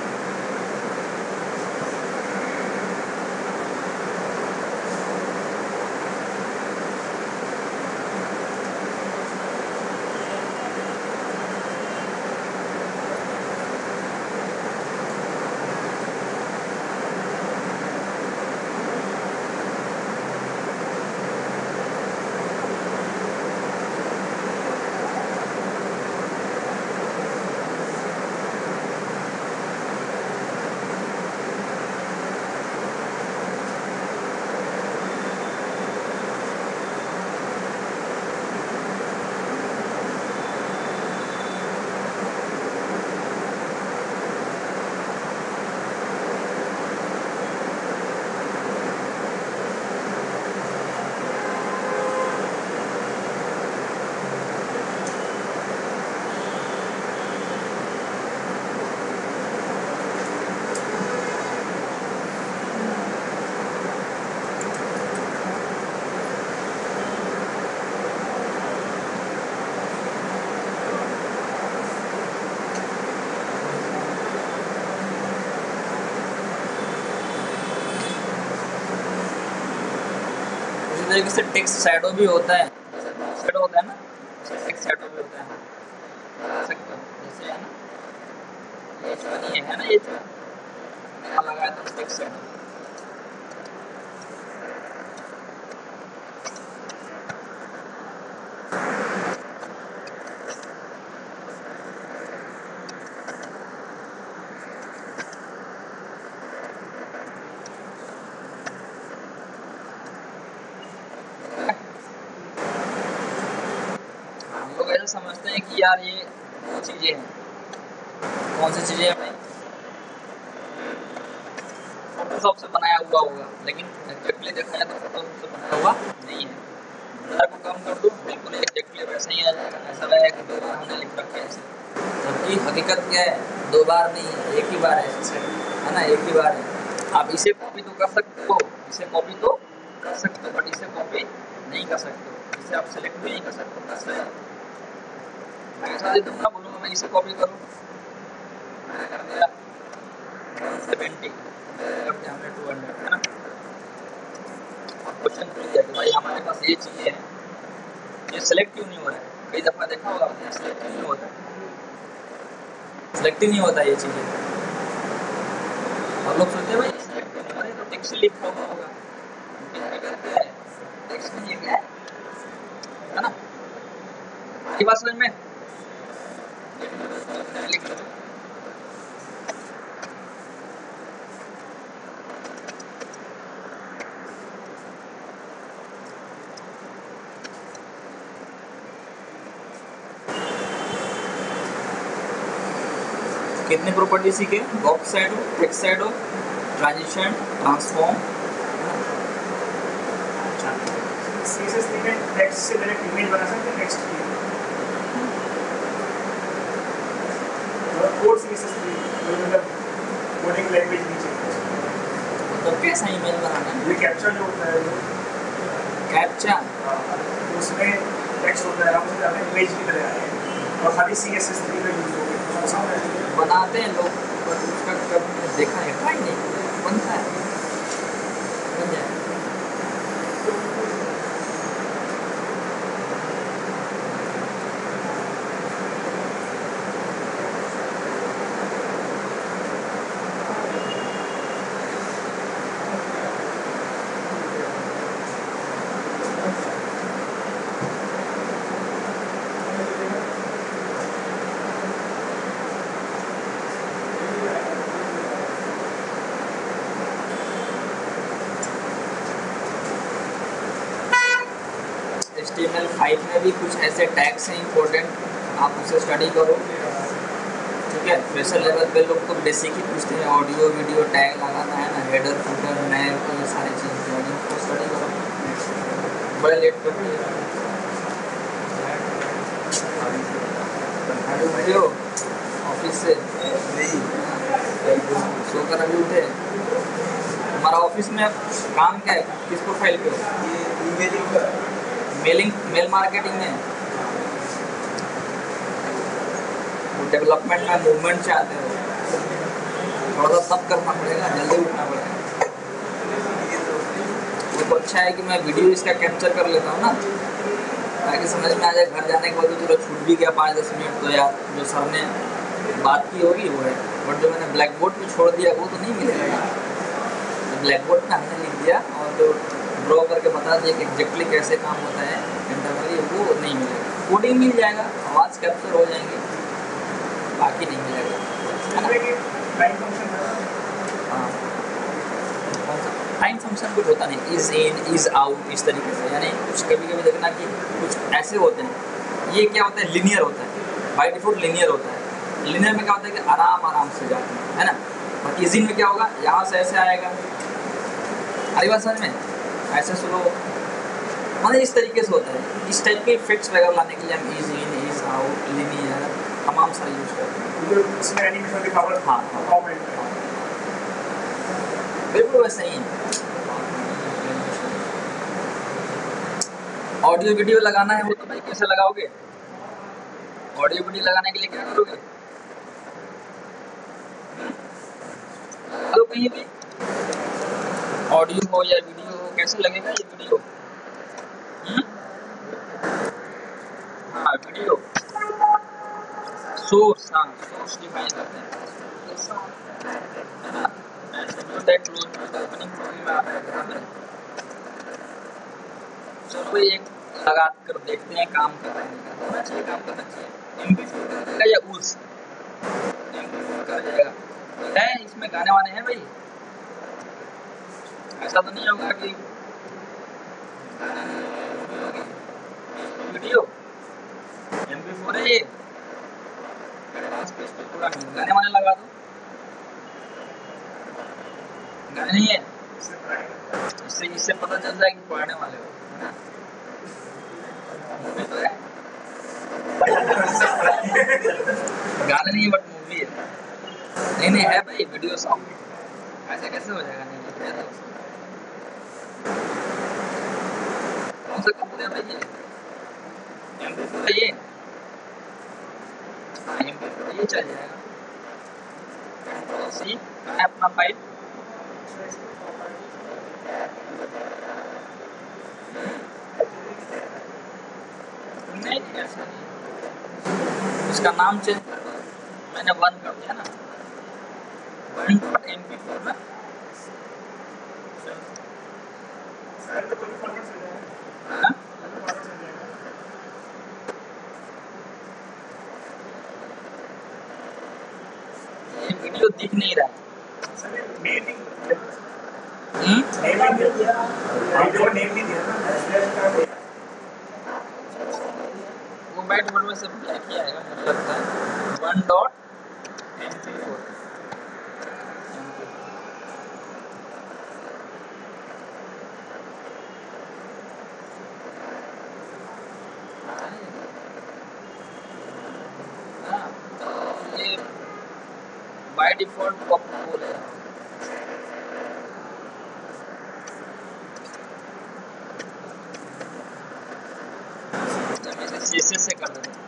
तरीके से टेक्स्ट शैडो भी होता है, शैडो होता है ना, टेक्स्ट शैडो भी होता है, जैसे है ना ये है ना, ये लगाया तो टेक्स्ट शैडो। लोग ऐसा समझते हैं कि यार ये चीजें हैं, कौन सी चीजें हैं भाई, फोटोशॉप से बनाया हुआ होगा, लेकिन एग्जैक्टली देखा जाए तो फोटोशॉप से बनाया हुआ नहीं है। ब्लर को कम कर दो, बिल्कुल एग्जैक्टली वैसा ही आ जाएगा, ऐसा लगेगा कि 2 बार हमने लिख रखा है ऐसे, जबकि हकीकत क्या है, 2 बार नहीं है, एक ही बार है ना, एक ही बार है। आप इसे कॉपी तो कर सकते हो, इसे कॉपी तो कर सकते हो, बट इसे कॉपी नहीं कर सकते हो, इसे आप सेलेक्ट भी नहीं कर सकते हो। कैसे मैं ऐसा दे दूंगा, बोलूँगा मैं इसे कॉपी करूँ, मैंने कर दिया 170 हमने 200 है ना। क्वेश्चन पूछ दिया कि भाई हमारे पास ये चीज़ें हैं, ये सेलेक्ट क्यों नहीं हो रहा है, कई दफ़ा देखा होगा आपने, सेलेक्ट नहीं होता है, सेलेक्ट ही नहीं होता ये चीज़ें। और लोग सोचते हैं भाई सेलेक्ट नहीं हो रहा है तो टेक्स्ट लिखा हुआ होगा, टेक्स्ट नहीं है ना, ये बात समझ में लिख लो। कितने प्रॉपर्टी सीखे, box shadow, text shadow, transition, transform. CSS3 में टेक्स्ट से डायरेक्ट इमेज बना सकते हैं, टेक्स्ट की और कोड CSS3 मतलब कोडिंग लैंग्वेज नीचे, तो कैसा इमेज बनाना है, ये कैप्चर जो होता है कैप्चा, उसमें टेक्स्ट होता है, आप उसे जाते हैं इमेज की तरह आए और खाली CSS3 का यूज होगा, उसको समझ आए बनाते हैं लोग, पर उसका कभी देखा है, ट्राई नहीं, बनता है, बन जाए। HTML5 में भी कुछ ऐसे टैग्स हैं इम्पोर्टेंट, आप उसे स्टडी करो, ठीक है। फ्रेशर लेवल पे लोग तो बेसिक ही पूछते हैं, ऑडियो वीडियो टैग लगाना है ना, हेडर फुटर नैव, तो ये सारी चीज़ें हैं, इनको स्टडी करो, बड़े लेट कर दिए। अभी हो ऑफिस से सोकर अभी उठे, हमारा ऑफिस में काम क्या है, किस प्रोफाइल पे हो, मेल मार्केटिंग में, डेवलपमेंट में मूवमेंट चाहते हो, थोड़ा सा सब करना पड़ेगा, जल्दी उठना पड़ेगा। वो तो अच्छा है कि मैं वीडियो इसका कैप्चर कर लेता हूँ ना, ताकि समझ में आ जाए, घर जाने के बाद तो छूट भी गया 5-10 मिनट, तो यार जो सर ने बात की होगी वो है, बट जो मैंने ब्लैक बोर्ड पे छोड़ दिया वो तो नहीं मिलेगा यार। ब्लैक बोर्ड पे हमने लिख दिया और जो ड्रॉ करके बता दिया कि एग्जैक्टली कैसे काम होता है इंटरनली, वो नहीं मिलेगा। कोडिंग मिल जाएगा, आवाज़ कैप्चर हो जाएंगे, बाकी नहीं मिलेगा, है ना। हाँ, टाइम फंक्शन कुछ होता नहीं, इज़ इन इज़ आउट इस तरीके से, यानी कुछ कभी कभी देखना कि कुछ ऐसे होते हैं, ये क्या होता है, लीनियर होता है, बाय डिफॉल्ट लीनियर होता है। लीनियर में क्या होता है कि आराम आराम से जाते हैं, है ना। और इज़ इन में क्या होगा, यहाँ से ऐसे आएगा, आई बात समझ में, ऐसे स्लो, मतलब इस तरीके से होता है। इस टाइप के इफेक्ट्स वगैरह लाने के लिए हम ease in ease out linear तमाम सारे यूज़ करते हैं। इसमें एनिमेशन दिखा हुआ है, हाँ बिल्कुल वैसे ही। ऑडियो वीडियो लगाना है वो तो भाई कैसे लगाओगे, ऑडियो वीडियो लगाने के लिए क्या करोगे, तो कहीं भी ऑडियो हो या वीडियो हो, कैसे लगेगा ये वीडियो, हाँ वीडियो सोर्स, हाँ सोर्स डिफाइन करते हैं है ना। That close to the opening में आ रहा है। चलो एक लगा कर देखते हैं काम कर रहा है, होना चाहिए, काम करना चाहिए। MP4 कर देगा या उस MP4 कर जाएगा है। इसमें गाने वाने हैं भाई, ऐसा तो नहीं होगा कि वीडियो MP4 है ये एडवांस पे, इस पे पूरा गाने वाने लगा दो, गाने नहीं है। इससे पता चल जाए कि पढ़ने वाले हो, है ना। मूवी तो है, गाने नहीं है बट मूवी है। नहीं नहीं है भाई वीडियो सॉन्ग, ऐसे कैसे हो जाएगा, नहीं है तो। कौन सा कंपनी है भाई ये, MP4 है ये, हाँ MP4 ये चल जाएगा। सी कहाँ है अपना फाइल, नहीं ऐसा नहीं, उसका नाम चेंज कर दो, मैंने 1 कर दिया ना, 1.mp4 ना। हाँ? ये वीडियो दिख नहीं रहा है। वो बाइट वर्ड में सब ब्लैक ही आएगा मुझे लगता है। 1.mp4 ये बाय डिफॉल्ट पॉप है। CSS से कर देते हैं।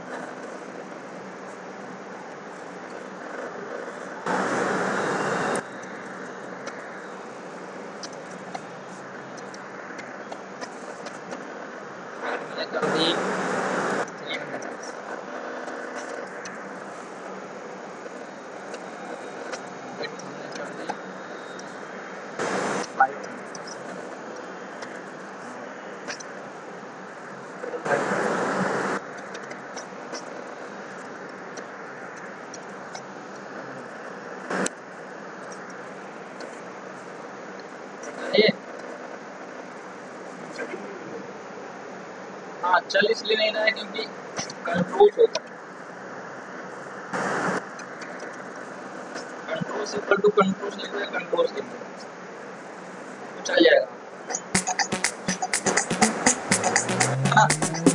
कर दी हाँ चल इसलिए नहीं रहा है क्योंकि कंट्रोल होता है, कंट्रोल से इक्वल टू कंट्रोल लिख दे, कंट्रोल लिख दे तो चल जाएगा। हाँ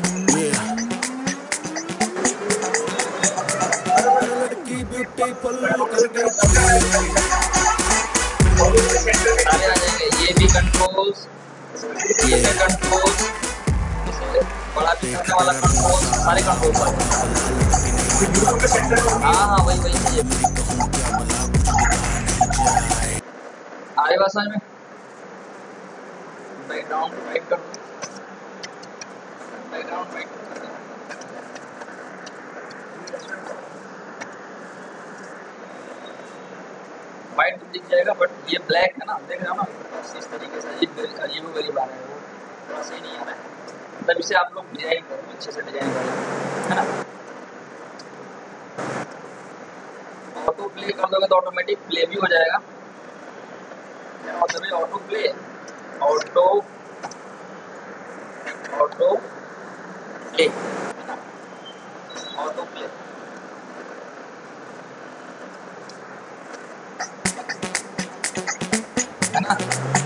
सारे आ जाएंगे, ये भी कंट्रोल, ये भी कंट्रोल, बड़ा भी करने वाला कंट्रोल, सारे कंट्रोल पर। हाँ हाँ वही वही चाहिए। आए बात समझ में, बैकग्राउंड वाइट कर दो, बैकग्राउंड वाइट कर दो, वाइट तो दिख जाएगा बट ये ब्लैक है ना, देख रहे हो ना इस तरीके से अजीब गरीब आ रहा है, वो थोड़ा सही नहीं आ रहा है। मतलब इसे आप लोग डिजाइन करो, अच्छे से डिजाइन करो, है ना। ऑटो प्ले कर दोगे तो ऑटोमेटिक प्ले भी हो जाएगा। मतलब auto play, auto auto play, है ना, ऑटो प्ले। है ना,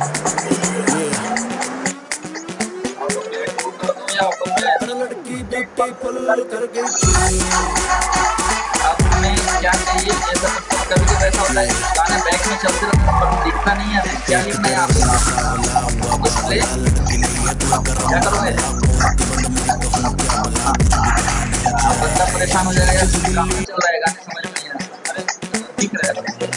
ऑटो प्ले शुरू कर दो या ऑटो प्ले। अब हमें क्या चाहिए, जैसा कभी वैसा होता है, गाने बैक में चलते रहते हैं पर दिखता नहीं है, क्या लिखना है आपको, इसलिए क्या करोगे, बंदा परेशान हो जाएगा, काम नहीं चल रहा है, गाने समझ में नहीं आ रहा, अरे दिख रहा है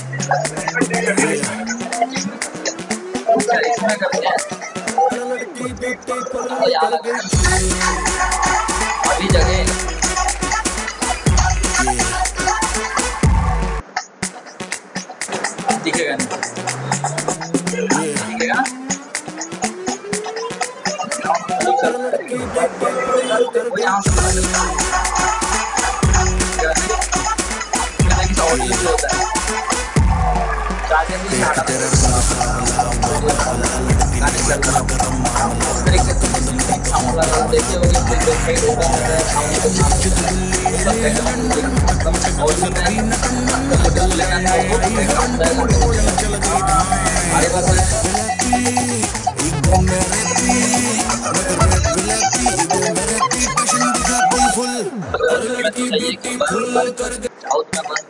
इसमें करते हैं अभी जगह ऑडियो जो होता है चार्जर भी गाने चल रहा इस तरीके से साउंड लगा देते हो कि वेबसाइट ओपन होता है साउंड के साथ सब बैकग्राउंड मतलब ऑडियो में लेकिन बैकग्राउंड हमारे पास है साउथ में बंद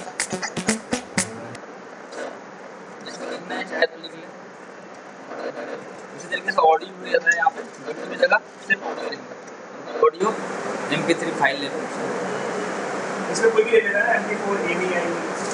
चाहे तो लिख ले इसी तरीके से ऑडियो भी रहता है यहाँ पे वीडियो की जगह सिर्फ ऑडियो लिखना ऑडियो MP3 फाइल ले लो इसमें कोई भी ले लेना है MP4 AVI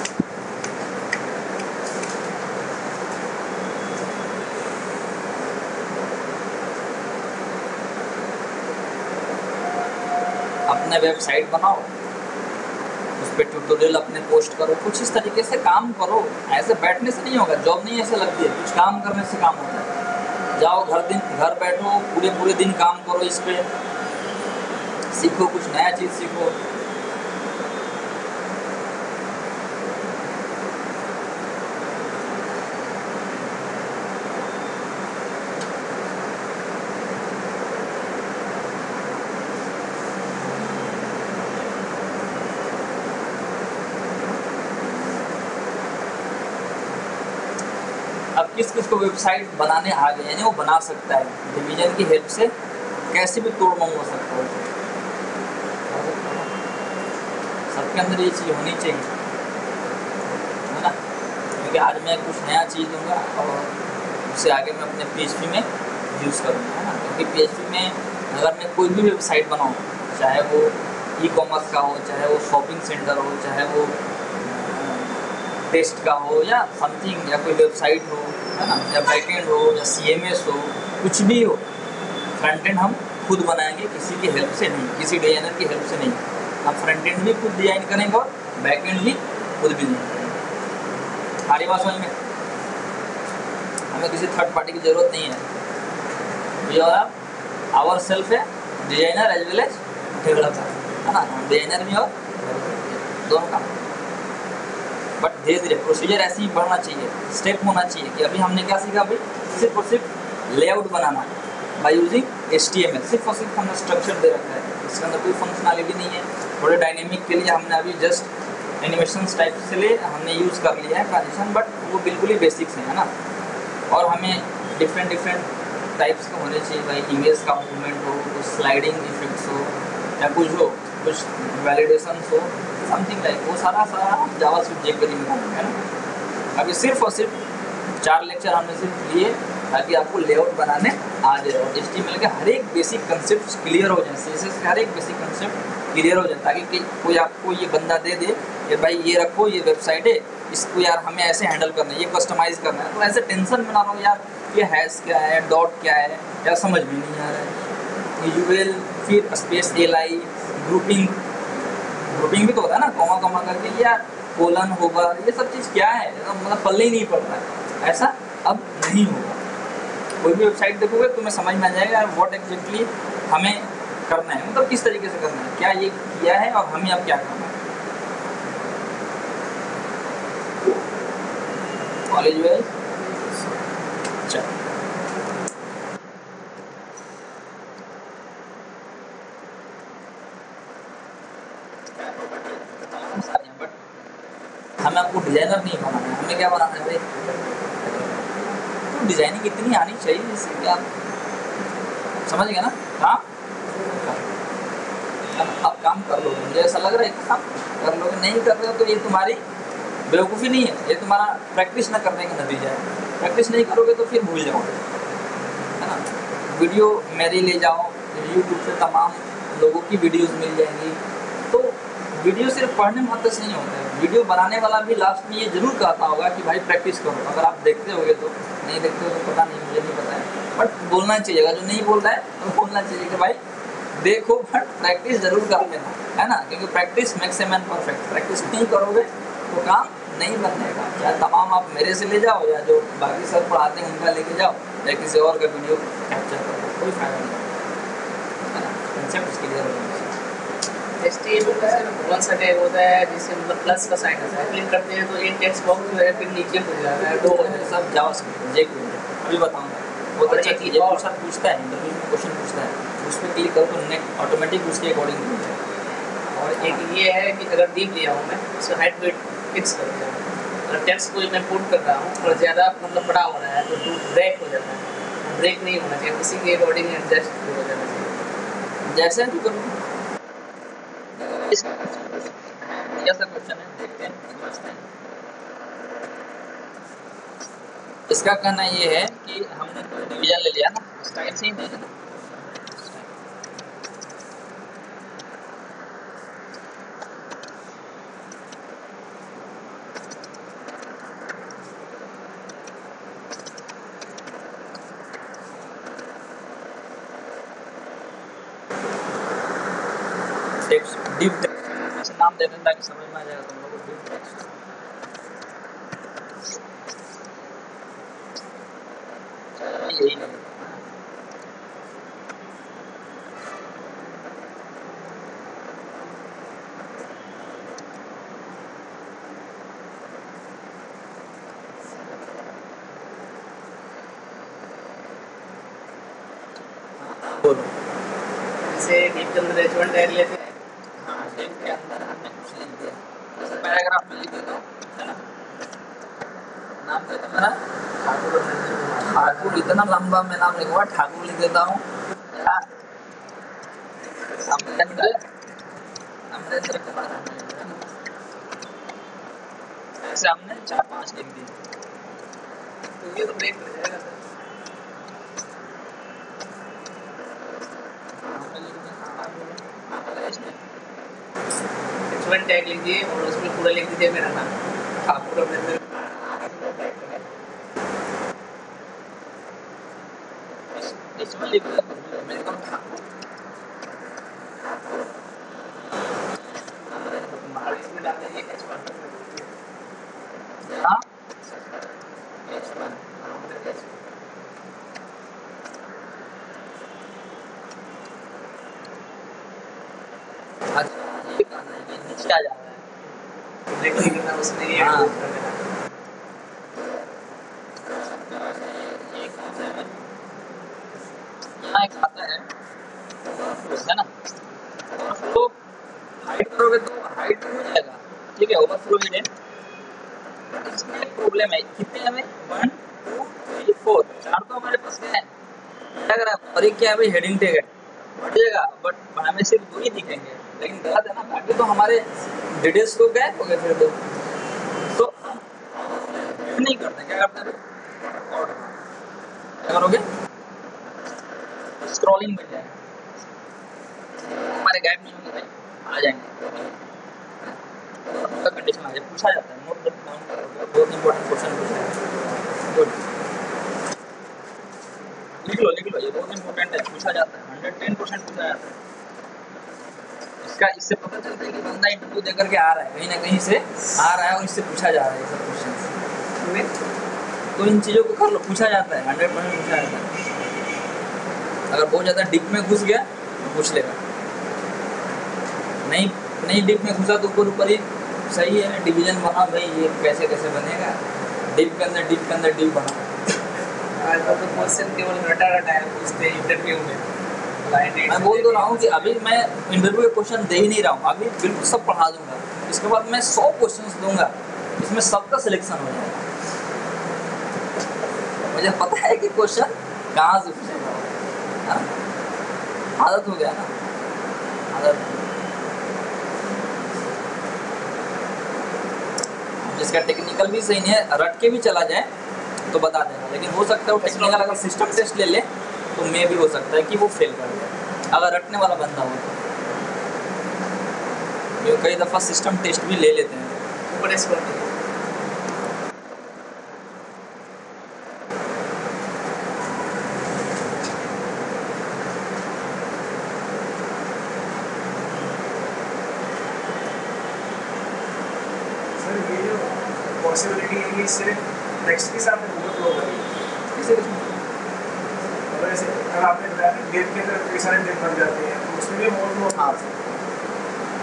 अपने वेबसाइट बनाओ उस पर ट्यूटोरियल अपने पोस्ट करो कुछ इस तरीके से काम करो ऐसे बैठने से नहीं होगा जॉब नहीं ऐसे लगती है कुछ काम करने से काम होता है जाओ घर बैठो पूरे दिन काम करो इस पे सीखो कुछ नया चीज़ सीखो अब किस को वेबसाइट बनाने आ गए यानी वो बना सकता है डिवीजन की हेल्प से कैसे भी तोड़ मंगवा सकता है सबके अंदर ये चीज़ होनी चाहिए है ना क्योंकि आज मैं कुछ नया चीज़ दूंगा और उससे आगे मैं अपने PHP में यूज़ करूँगा है ना क्योंकि PHP में अगर मैं कोई भी वेबसाइट बनाऊँ चाहे वो ई-कॉमर्स का हो चाहे वो शॉपिंग सेंटर हो चाहे वो टेस्ट का हो या समथिंग या कोई वेबसाइट हो है ना या बैकएंड हो या CMS हो कुछ भी हो फ्रंट एंड हम खुद बनाएंगे किसी की हेल्प से नहीं किसी डिजाइनर की हेल्प से नहीं हम फ्रंट एंड भी खुद डिजाइन करेंगे और बैक एंड भी खुद भी डिजाइन करेंगे हमारी बात समझ में हमें किसी थर्ड पार्टी की ज़रूरत नहीं है वी आर आवर सेल्फ है designer as well as developer है ना डिजाइनर भी और दोनों काम बट धीरे धीरे प्रोसीजर ऐसे ही बढ़ना चाहिए स्टेप होना चाहिए कि अभी हमने क्या सीखा भाई सिर्फ और सिर्फ लेआउट बनाना बाय यूजिंग HTML सिर्फ और सिर्फ हमने स्ट्रक्चर दे रखा है इसके अंदर कोई फंक्शनलिटी नहीं है थोड़े डायनेमिक के लिए हमने अभी जस्ट एनिमेशन टाइप से ले हमने यूज़ कर लिया है ट्रांजिशन बट वो बिल्कुल ही बेसिक्स है ना और हमें डिफरेंट टाइप्स के होने चाहिए भाई इमेज का मूवमेंट हो कुछ स्लाइडिंग इफेक्ट्स हो या कुछ हो कुछ वैलिडेशन हो समथिंग लाइक वो सारा जावास्क्रिप्ट jQuery में है ना अभी सिर्फ और सिर्फ 4 लेक्चर हमने सिर्फ लिए ताकि आपको लेआउट बनाने आ जाए और HTML के हर एक बेसिक कंसेप्ट क्लियर हो जाए CSS के हर एक बेसिक कंसेप्ट क्लियर हो जाए ताकि कोई आपको ये बंदा दे दे कि भाई ये रखो ये वेबसाइट है इसको यार हमें ऐसे हैंडल करना है ये कस्टमाइज़ करना है तो ऐसे टेंशन में ना रहो यार ये हैश क्या है डॉट क्या है या समझ में नहीं आ रहा है UL फिर स्पेस LI ग्रुपिंग भी तो होता है ना कॉमा करके यार कोलन होगा ये सब चीज़ क्या है मतलब पल्ले ही नहीं पड़ता है ऐसा अब नहीं होगा कोई भी वेबसाइट देखोगे तुम्हें समझ में आ जाएगा व्हाट एग्जैक्टली हमें करना है मतलब किस तरीके से करना है क्या ये किया है और हमें अब क्या करना है कॉलेज में अच्छा हमें आपको डिजाइनर नहीं बनाना है हमें क्या बनाना है भाई तो डिजाइनिंग इतनी आनी चाहिए जिससे कि आप समझ गए ना काम आप काम कर लोगे मुझे ऐसा लग रहा है काम कर लोगे नहीं कर रहे हो तो ये तुम्हारी बेवकूफ़ी नहीं है ये तुम्हारा प्रैक्टिस ना करने का नतीजा है प्रैक्टिस नहीं करोगे तो फिर भूल जाओगे है ना वीडियो मेरी ले जाओ यूट्यूब से तमाम लोगों की वीडियोस मिल जाएंगी तो वीडियो सिर्फ पढ़ने मात्र से नहीं होता है वीडियो बनाने वाला भी लास्ट में ये जरूर कहता होगा कि भाई प्रैक्टिस करो अगर आप देखते होगे तो नहीं देखते हो तो पता नहीं मुझे नहीं पता है बट बोलना चाहिए अगर जो नहीं बोल रहा है तो बोलना चाहिए कि भाई देखो बट प्रैक्टिस जरूर कर लेना है ना क्योंकि practice makes a man perfect practice नहीं करोगे तो काम नहीं बनेगा चाहे तमाम आप मेरे से ले जाओ या जो बाकी सर पढ़ाते हैं उनका लेके जाओ या किसी और का वीडियो कैप्चर करो कोई फायदा नहीं है ना कंसेप्ट क्लियर हो जाना चाहिए HTML का वन सा टैग होता है जिससे मतलब प्लस का साइन आता है, क्लिक करते हैं तो एक टेक्स्ट बॉक्स जो है फिर नीचे खुल जाता है, तो दो हो जाता है। सब जावास्क्रिप्ट जेक्वेट अभी बताऊंगा। बहुत और अच्छा एक चीज़ है, और- क्वेश्चन पूछता है इंटरव्यू में, क्वेश्चन पूछता है उस पर क्लिक करो तो नेक्स्ट ऑटोमेटिक उसके अकॉर्डिंग होता है। और एक ये है कि अगर डीप लिया हूँ मैं उसका हाइट वेट फिक्स कर दिया हूँ, अगर टेक्स्ट कोई मैं पुट कर रहा हूँ और ज़्यादा मतलब बड़ा हो रहा है तो ब्रेक हो जाता है, ब्रेक नहीं होना चाहिए, उसी के अकॉर्डिंग एडजस्ट हो जाना चाहिए। जैसे तू करो कैसा क्वेश्चन है देखते हैं समझते हैं। इसका कहना ये है कि हमने डिवीजन ले लिया ना, स्टाइल से ही देना ना। टेक्स्ट डीप टेक्स्ट नाम दे दें ताकि समझ में आ जाएगा तुम लोगों को। डीप टेक्स्ट यही नहीं बोलो। जैसे डीप के अंदर H1 टैग लेते हैं, हाँ डीप के अंदर हमने कुछ लिख दिया, जैसे पैराग्राफ में लिख देता हूँ है ना, नाम दे दो मेरा ठाकुर नंदन कुमार। ठाकुर, इतना लंबा मैं नाम लिखूंगा, ठाकुर लिख देता हूँ। या अमरेंद्र अमरेंद्र कुमार ऐसे हमने 4-5 लिख दिए। तो ये तो ब्रेक हो जाएगा सर। हमने लिख दिया हाँ बोलो इसमें H1 टैग लीजिए और उसमें पूरा लिख दीजिए मेरा नाम ठाकुर अमरिंदर। इसमें लिख दिया मेरे को ठाकुर अमरेंद्र कुमार। और इसमें डाल दीजिए H1। हाँ H1 अच्छा ये करना है, ये नीचे आ जा रहा है। ब्रेक नहीं करना उसमें, ये हाँ। edit कर देना। ये कौन सा है, यहाँ एक आता है ना, ओवरफ्लो हाइड करोगे तो हाइड हो जाएगा, ठीक है ओवरफ्लो हिडन। इसमें एक प्रॉब्लम है, कितने हमें 1 2 3 4 चार तो हमारे पास है, अगर और एक क्या है भाई हेडिंग टैग है बढ़ जाएगा, बट हमें सिर्फ 2 ही दिखेंगे, लेकिन गलत है ना, बाकी तो हमारे डिटेल्स तो गए हो गए फिर तो नहीं करते, क्या करते हैं और क्या करोगे स्क्रॉलिंग मिल जाएगा, हमारे गायब नहीं होंगे भाई, आ जाएंगे कंडीशन आ जाए, पूछा जाता है नोट डाउन करोगे, बहुत इंपॉर्टेंट क्वेश्चन पूछा है। गुड लिख लो ये बहुत इंपॉर्टेंट है, पूछा जाता है 110% पूछा जाता है। इसका इससे पता चलता है कि बंदा इंटरव्यू देकर के आ रहा है, कहीं ना कहीं से आ रहा है और इससे पूछा जा रहा है ये सब क्वेश्चन। तो इन चीज़ों को कर लो, पूछा जाता है 100% पूछा जाता है। अगर बहुत ज़्यादा डीप में घुस गया तो पूछ लेगा, नहीं डीप में घुसा तो ऊपर ही सही है, डिवीजन बना भाई ये कैसे कैसे बनेगा, डीप के अंदर डीप बना। आजकल तो क्वेश्चन केवल रटा है पूछते हैं इंटरव्यू में। मैं बोल तो रहा हूँ कि अभी मैं इंटरव्यू के क्वेश्चन दे ही नहीं रहा हूँ, अभी बिल्कुल सब पढ़ा दूंगा, इसके बाद मैं 100 क्वेश्चन दूंगा, इसमें सबका सिलेक्शन हो जाएगा। मुझे पता है कि क्वेश्चन कहाँ से पूछेगा, आदत हो गया ना, आदत। जिसका टेक्निकल भी सही नहीं है, रट के भी चला जाए तो बता देगा, लेकिन हो सकता है वो टेक्निकल अगर सिस्टम टेस्ट ले ले तो मे भी हो सकता है कि वो फेल कर जाए, अगर रटने वाला बंदा हो तो। कई दफ़ा सिस्टम टेस्ट भी ले लेते हैं। ऊपर स्क्रॉल कीजिए। सर ये जो पॉसिबिलिटी है ये सिर्फ टेक्स्ट के साथ ओवरफ्लो करेगी, मतलब ऐसे अगर आपने बताया ना डिप के अंदर कई सारे डिप बन जाते हैं तो उसमें भी ओवरफ्लो हाँ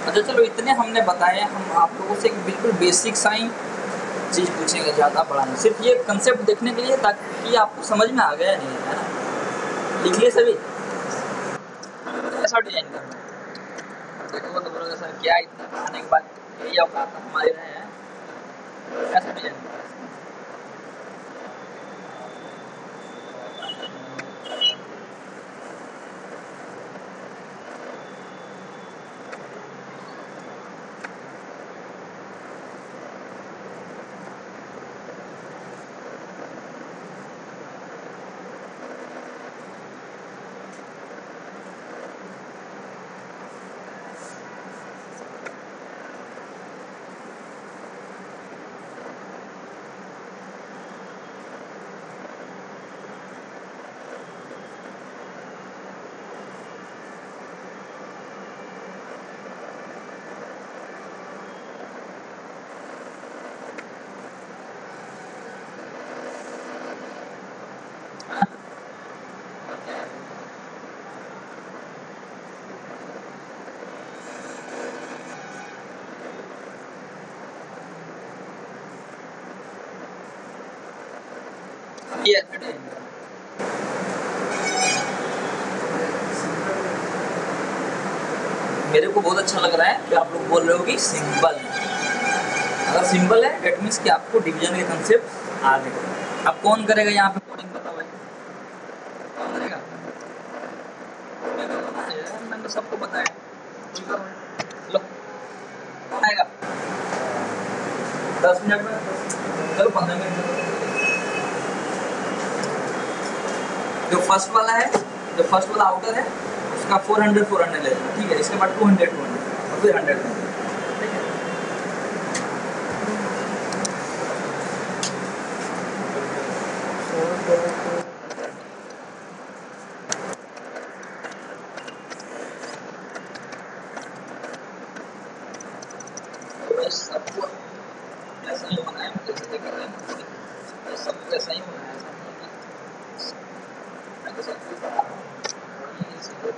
अच्छा चलो इतने हमने बताए, हम आप लोगों से एक बिल्कुल बेसिक साइन चीज़ पूछेंगे, ज़्यादा बड़ा नहीं, सिर्फ ये कंसेप्ट देखने के लिए ताकि आपको समझ में आ गया नहीं है ना। लिख लिए सभी? ऐसा डिजाइन करना है, देखो तो बोलोगे सर क्या इतना आने के बाद यही औकात हमारे रहे हैं, ऐसा डिजाइन करना है। ये ऐसा डिजाइन करना है। मेरे को बहुत अच्छा लग रहा है कि आप लोग बोल रहे हो कि सिंपल है। अगर सिंपल है डेट मीन्स कि आपको डिवीजन के कंसेप्ट आ गए। अब कौन करेगा यहाँ पे कोडिंग, बताओ भाई कौन करेगा? मैंने तो सबको बताया, लो कौन आएगा? 10 मिनट में, चलो 15 मिनट में। जो फर्स्ट वाला है, जो फर्स्ट वाला आउटर है उसका 400 ले लेना, ठीक है। इसके बाद 200 और फिर 100 ठीक है। तो सबको ऐसा ही होना है, जैसे देख रहे हैं सबको ऐसा ही होना है, ऐसा नहीं है कि मैं तो सबको पढ़ा रहा हूँ और ये सीधे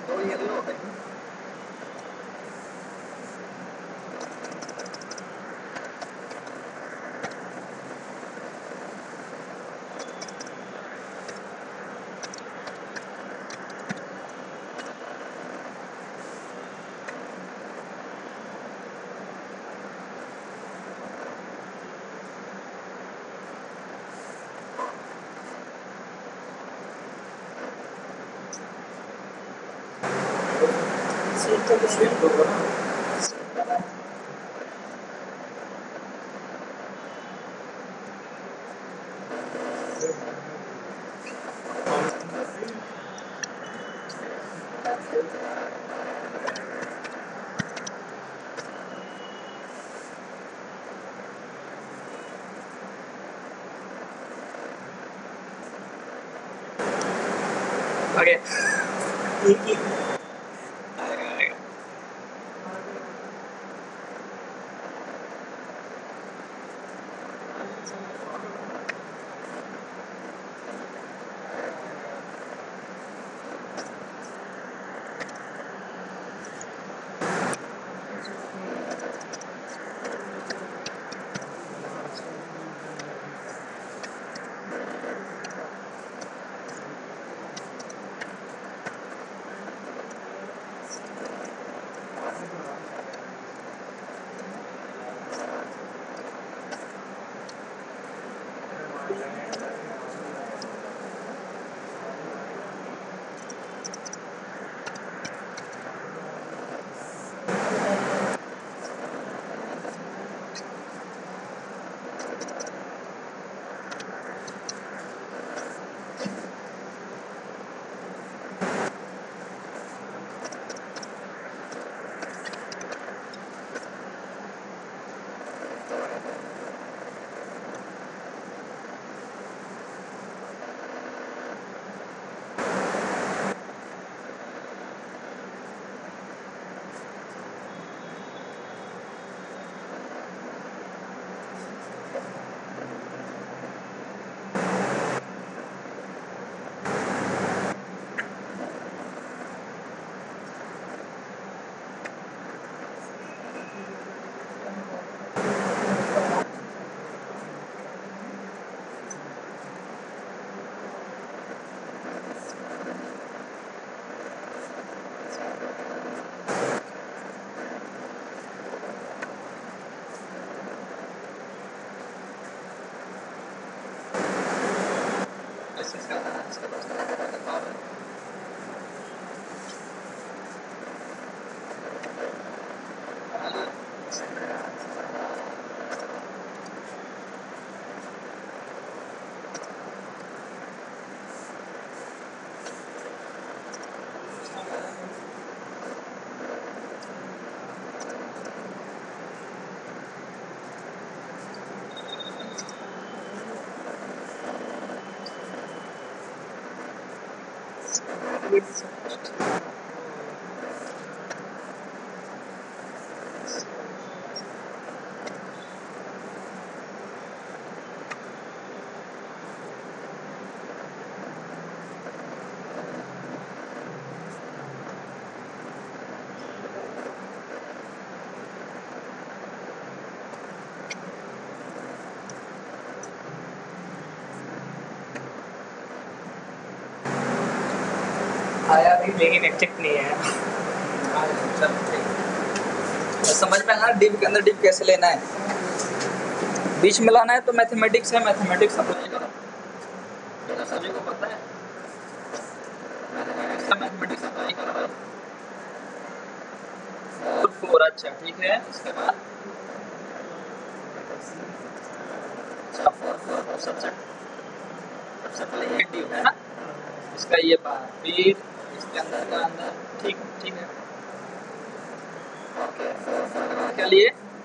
दो येलो है। स्विफ्ट होगा ना। ओके आया भी लेकिन एक्टिव नहीं है। चल ठीक। समझ में आना डिव के अंदर डिव कैसे लेना है। बीच में लाना है तो मैथमेटिक्स है, मैथमेटिक्स अप्लाई करो। ये सभी को पता है, मैथमेटिक्स अप्लाई करो भाई। 4 अच्छा ठीक है। इसके बाद सबसे पहले ये डिव है ना, इसका ये बात, फिर इसके अंदर का अंदर, ठीक ठीक है। ओके क्या लिए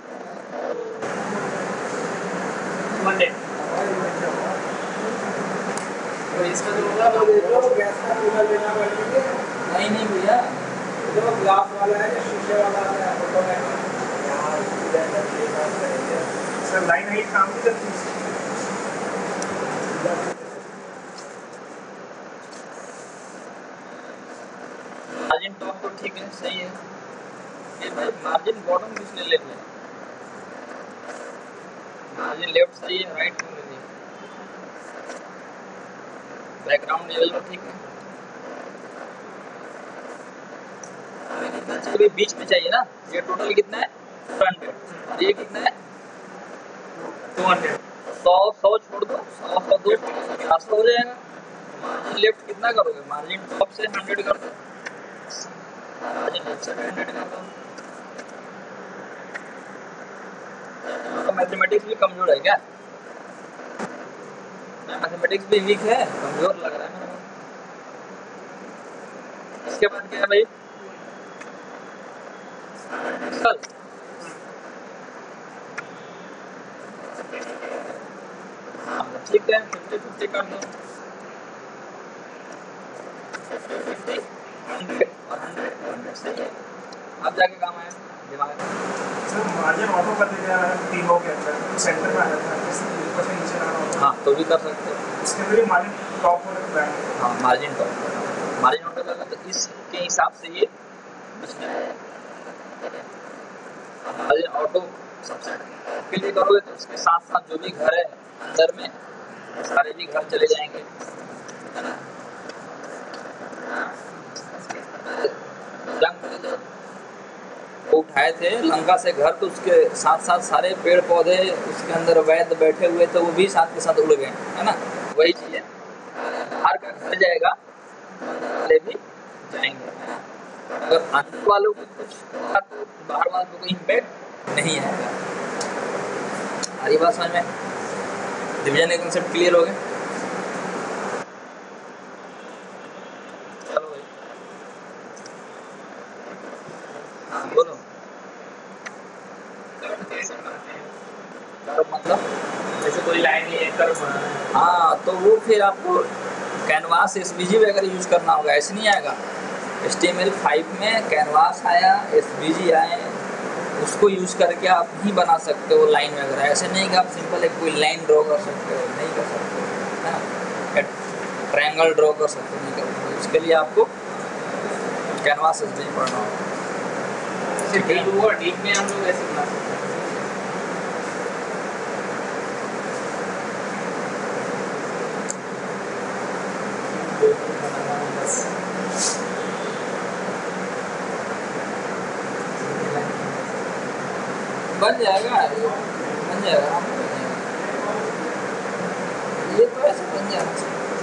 मंडे तो इसका जो होगा वो गैस का चूल्हा लेना पड़ेगा। नहीं नहीं भैया, जो ग्लास वाला है या शीशे वाला है ऑटोमेटिक। सर लाइन हाइट काम नहीं करती। मार्जिन टॉप तो ठीक है, सही है। ये भाई मार्जिन बॉटम किसने ले लिया? मार्जिन लेफ्ट सही है, राइट क्यों ले लिया? बैकग्राउंड येलो ठीक है, इसको भी बीच में चाहिए ना। ये टोटल कितना है? 400 और ये कितना है? 200। 100 छोड़ दो, 100 दो 400 हो जाएगा। मार्जिन लेफ्ट कितना करोगे? मार्जिन टॉप से 100 कर दो, मार्जिन लेफ्ट से 100 कर दो। तो मैथमेटिक्स भी कमजोर है क्या? मैथमेटिक्स भी वीक है, कमजोर लग रहा है मेरे को। इसके बाद क्या है भाई? एक्सेल। ठीक है, 50-50 कर दो, 50-50 100 और 100 सही है। अब जाके काम आया दिमाग में। सर मार्जिन ऑटो कर दिया है तीनों के अंदर, तो सेंटर में आ जाता है, जैसे ऊपर से नीचे लाना होता है। हाँ तो भी कर सकते हो। इसके अंदर ही मार्जिन टॉप हो रखता है। हाँ मार्जिन टॉप, मार्जिन ऑटो लगा तो इसके हिसाब से ये मार्जिन ऑटो सबसे के लिए करोगे तो उसके साथ साथ जो भी घर है अंदर में सारे भी घर चले जाएंगे, है ना। वो उठाए थे लंका से घर, तो उसके साथ साथ सारे पेड़ पौधे उसके अंदर वैद्य बैठे हुए थे, वो भी साथ के साथ उड़ गए, है ना। वही चीज है, बाहर का घर जाएगा, वाले भी जाएंगे। अगर अंदर वालों को कुछ हुआ तो बाहर वालों को इम्पैक्ट नहीं आएगा। हरी बात समझ में? डिवीजन का कंसेप्ट क्लियर हो गया? चलो भाई, हाँ बोलो। मतलब जैसे कोई लाइन ही एक कर्व बना है। हाँ, तो वो फिर आपको कैनवास एसवीजी वगैरह यूज करना होगा, ऐसे नहीं आएगा। HTML5 में कैनवास आया, एसवीजी आए, उसको यूज करके आप ही बना सकते हो लाइन वगैरह। ऐसे नहीं कि आप सिंपल एक कोई लाइन ड्रॉ कर सकते हो, नहीं कर सकते हो, है ना। ट्रायंगल ड्रॉ कर सकते हो, नहीं कर सकते। उसके लिए आपको कैनवास एसवीजी पढ़ना होगा। डीप हुआ, डीप में हम लोग ऐसे बना सकते हैं। बन जाएगा, बन जाएगा, ये तो ऐसे बन जाएगा।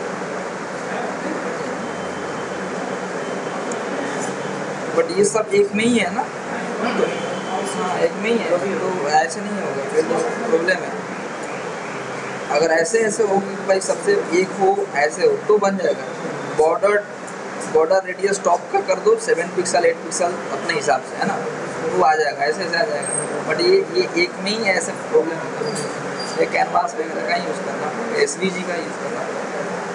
बट ये सब एक में ही है ना। हाँ एक में ही है, तो ऐसे नहीं होगा, फिर तो प्रॉब्लम है। अगर ऐसे ऐसे हो कि भाई सबसे एक हो, ऐसे हो तो बन जाएगा। बॉर्डर रेडियस टॉप का कर दो 7 पिक्सल 8 पिक्सल अपने हिसाब से, है ना, वो आ जाएगा, ऐसे ऐसे आ जाएगा। बट ये एक में ही ऐसे प्रॉब्लम है, ये कैनवास वगैरह का ही यूज़ करना पड़ेगा, एसवीजी का यूज़ करना पड़ेगा।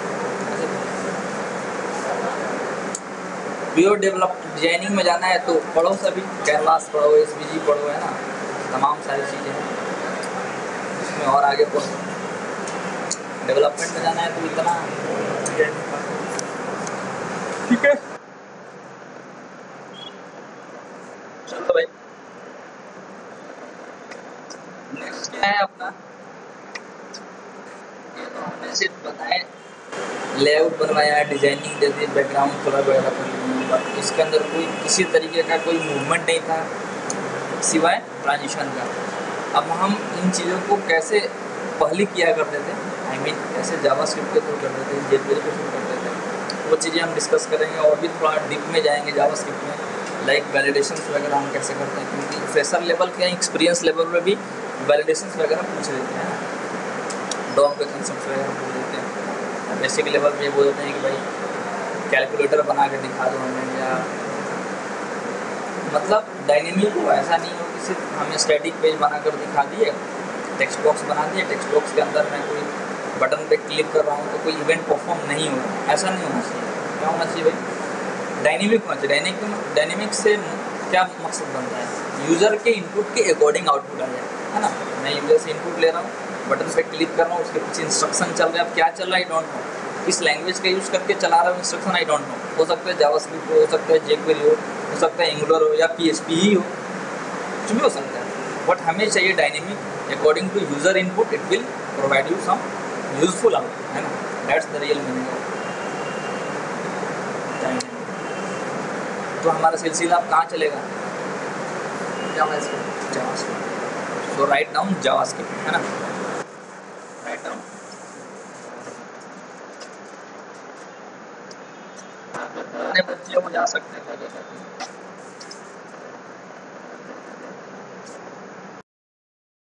प्योर डेवलप डिजाइनिंग में जाना है तो पढ़ो, सभी कैनवास पढ़ो, एसवीजी पढ़ो, है ना, तमाम सारी चीज़ें हैं इसमें। और आगे पढ़ो, डेवलपमेंट में जाना है तो इतना ठीक है। चलो भाई, नेक्स्ट क्या है अपना? ये तो हमने सिर्फ बताया, लेआउट बनवाया, डिजाइनिंग दे दी, बैकग्राउंड कलर वगैरह कर ली, बट इसके अंदर कोई किसी तरीके का कोई मूवमेंट नहीं था सिवाय ट्रांजिशन का। अब हम इन चीज़ों को कैसे पहले किया करते थे, आई मीन कैसे जावास्क्रिप्ट के थ्रू करते थे, जेटवेल के थ्रू करते थे, वो चीज़ें हम डिस्कस करेंगे। और भी थोड़ा डीप में जाएंगे जावास्क्रिप्ट में, लाइक वैलिडेशंस वगैरह हम कैसे करते हैं, क्योंकि फ्रेशर लेवल के एक्सपीरियंस लेवल में भी वैलिडेशंस वगैरह पूछ लेते हैं, डॉम के कंसेप्ट वगैरह पूछ लेते हैं। बेसिक लेवल में ये बोल देते हैं कि भाई कैलकुलेटर बना के दिखा दो हमें, या मतलब डायनेमिक हो, ऐसा नहीं हो कि सिर्फ हमें स्टैटिक पेज बना कर दिखा दिए, टेक्स्ट बॉक्स बना दिए, टेक्स्ट बॉक्स के अंदर मैं कोई बटन पे क्लिक कर रहा हूँ तो कोई इवेंट परफॉर्म नहीं हो रहा, ऐसा नहीं होना चाहिए। क्या होना चाहिए भाई? डायनेमिक होना चाहिए। डायनेमिक से क्या मकसद बनता है? यूज़र के इनपुट के अकॉर्डिंग आउटपुट आ जाए, है ना। मैं यूज़र से इनपुट ले रहा हूँ, बटन पे क्लिक कर रहा हूँ, उसके पीछे इंस्ट्रक्शन चल रहा है, अब क्या चल रहा है आई डोंट नो, इस लैंग्वेज का यूज़ करके चला रहा हूँ इंस्ट्रक्शन, आई डोंट नो, हो सकता है जावास्क्रिप्ट हो सकता है jQuery हो सकता है एंगुलर हो या PHP ही हो, कुछ भी हो सकता है, बट हमें चाहिए dynamic according to user input, it will provide you some useful output, है ना, that's the real meaning of dynamic. तो हमारा सिलसिला अब कहाँ चलेगा? JavaScript. So write down JavaScript, है ना, राइट डाउन। अपने बच्चे हो जा सकते हैं।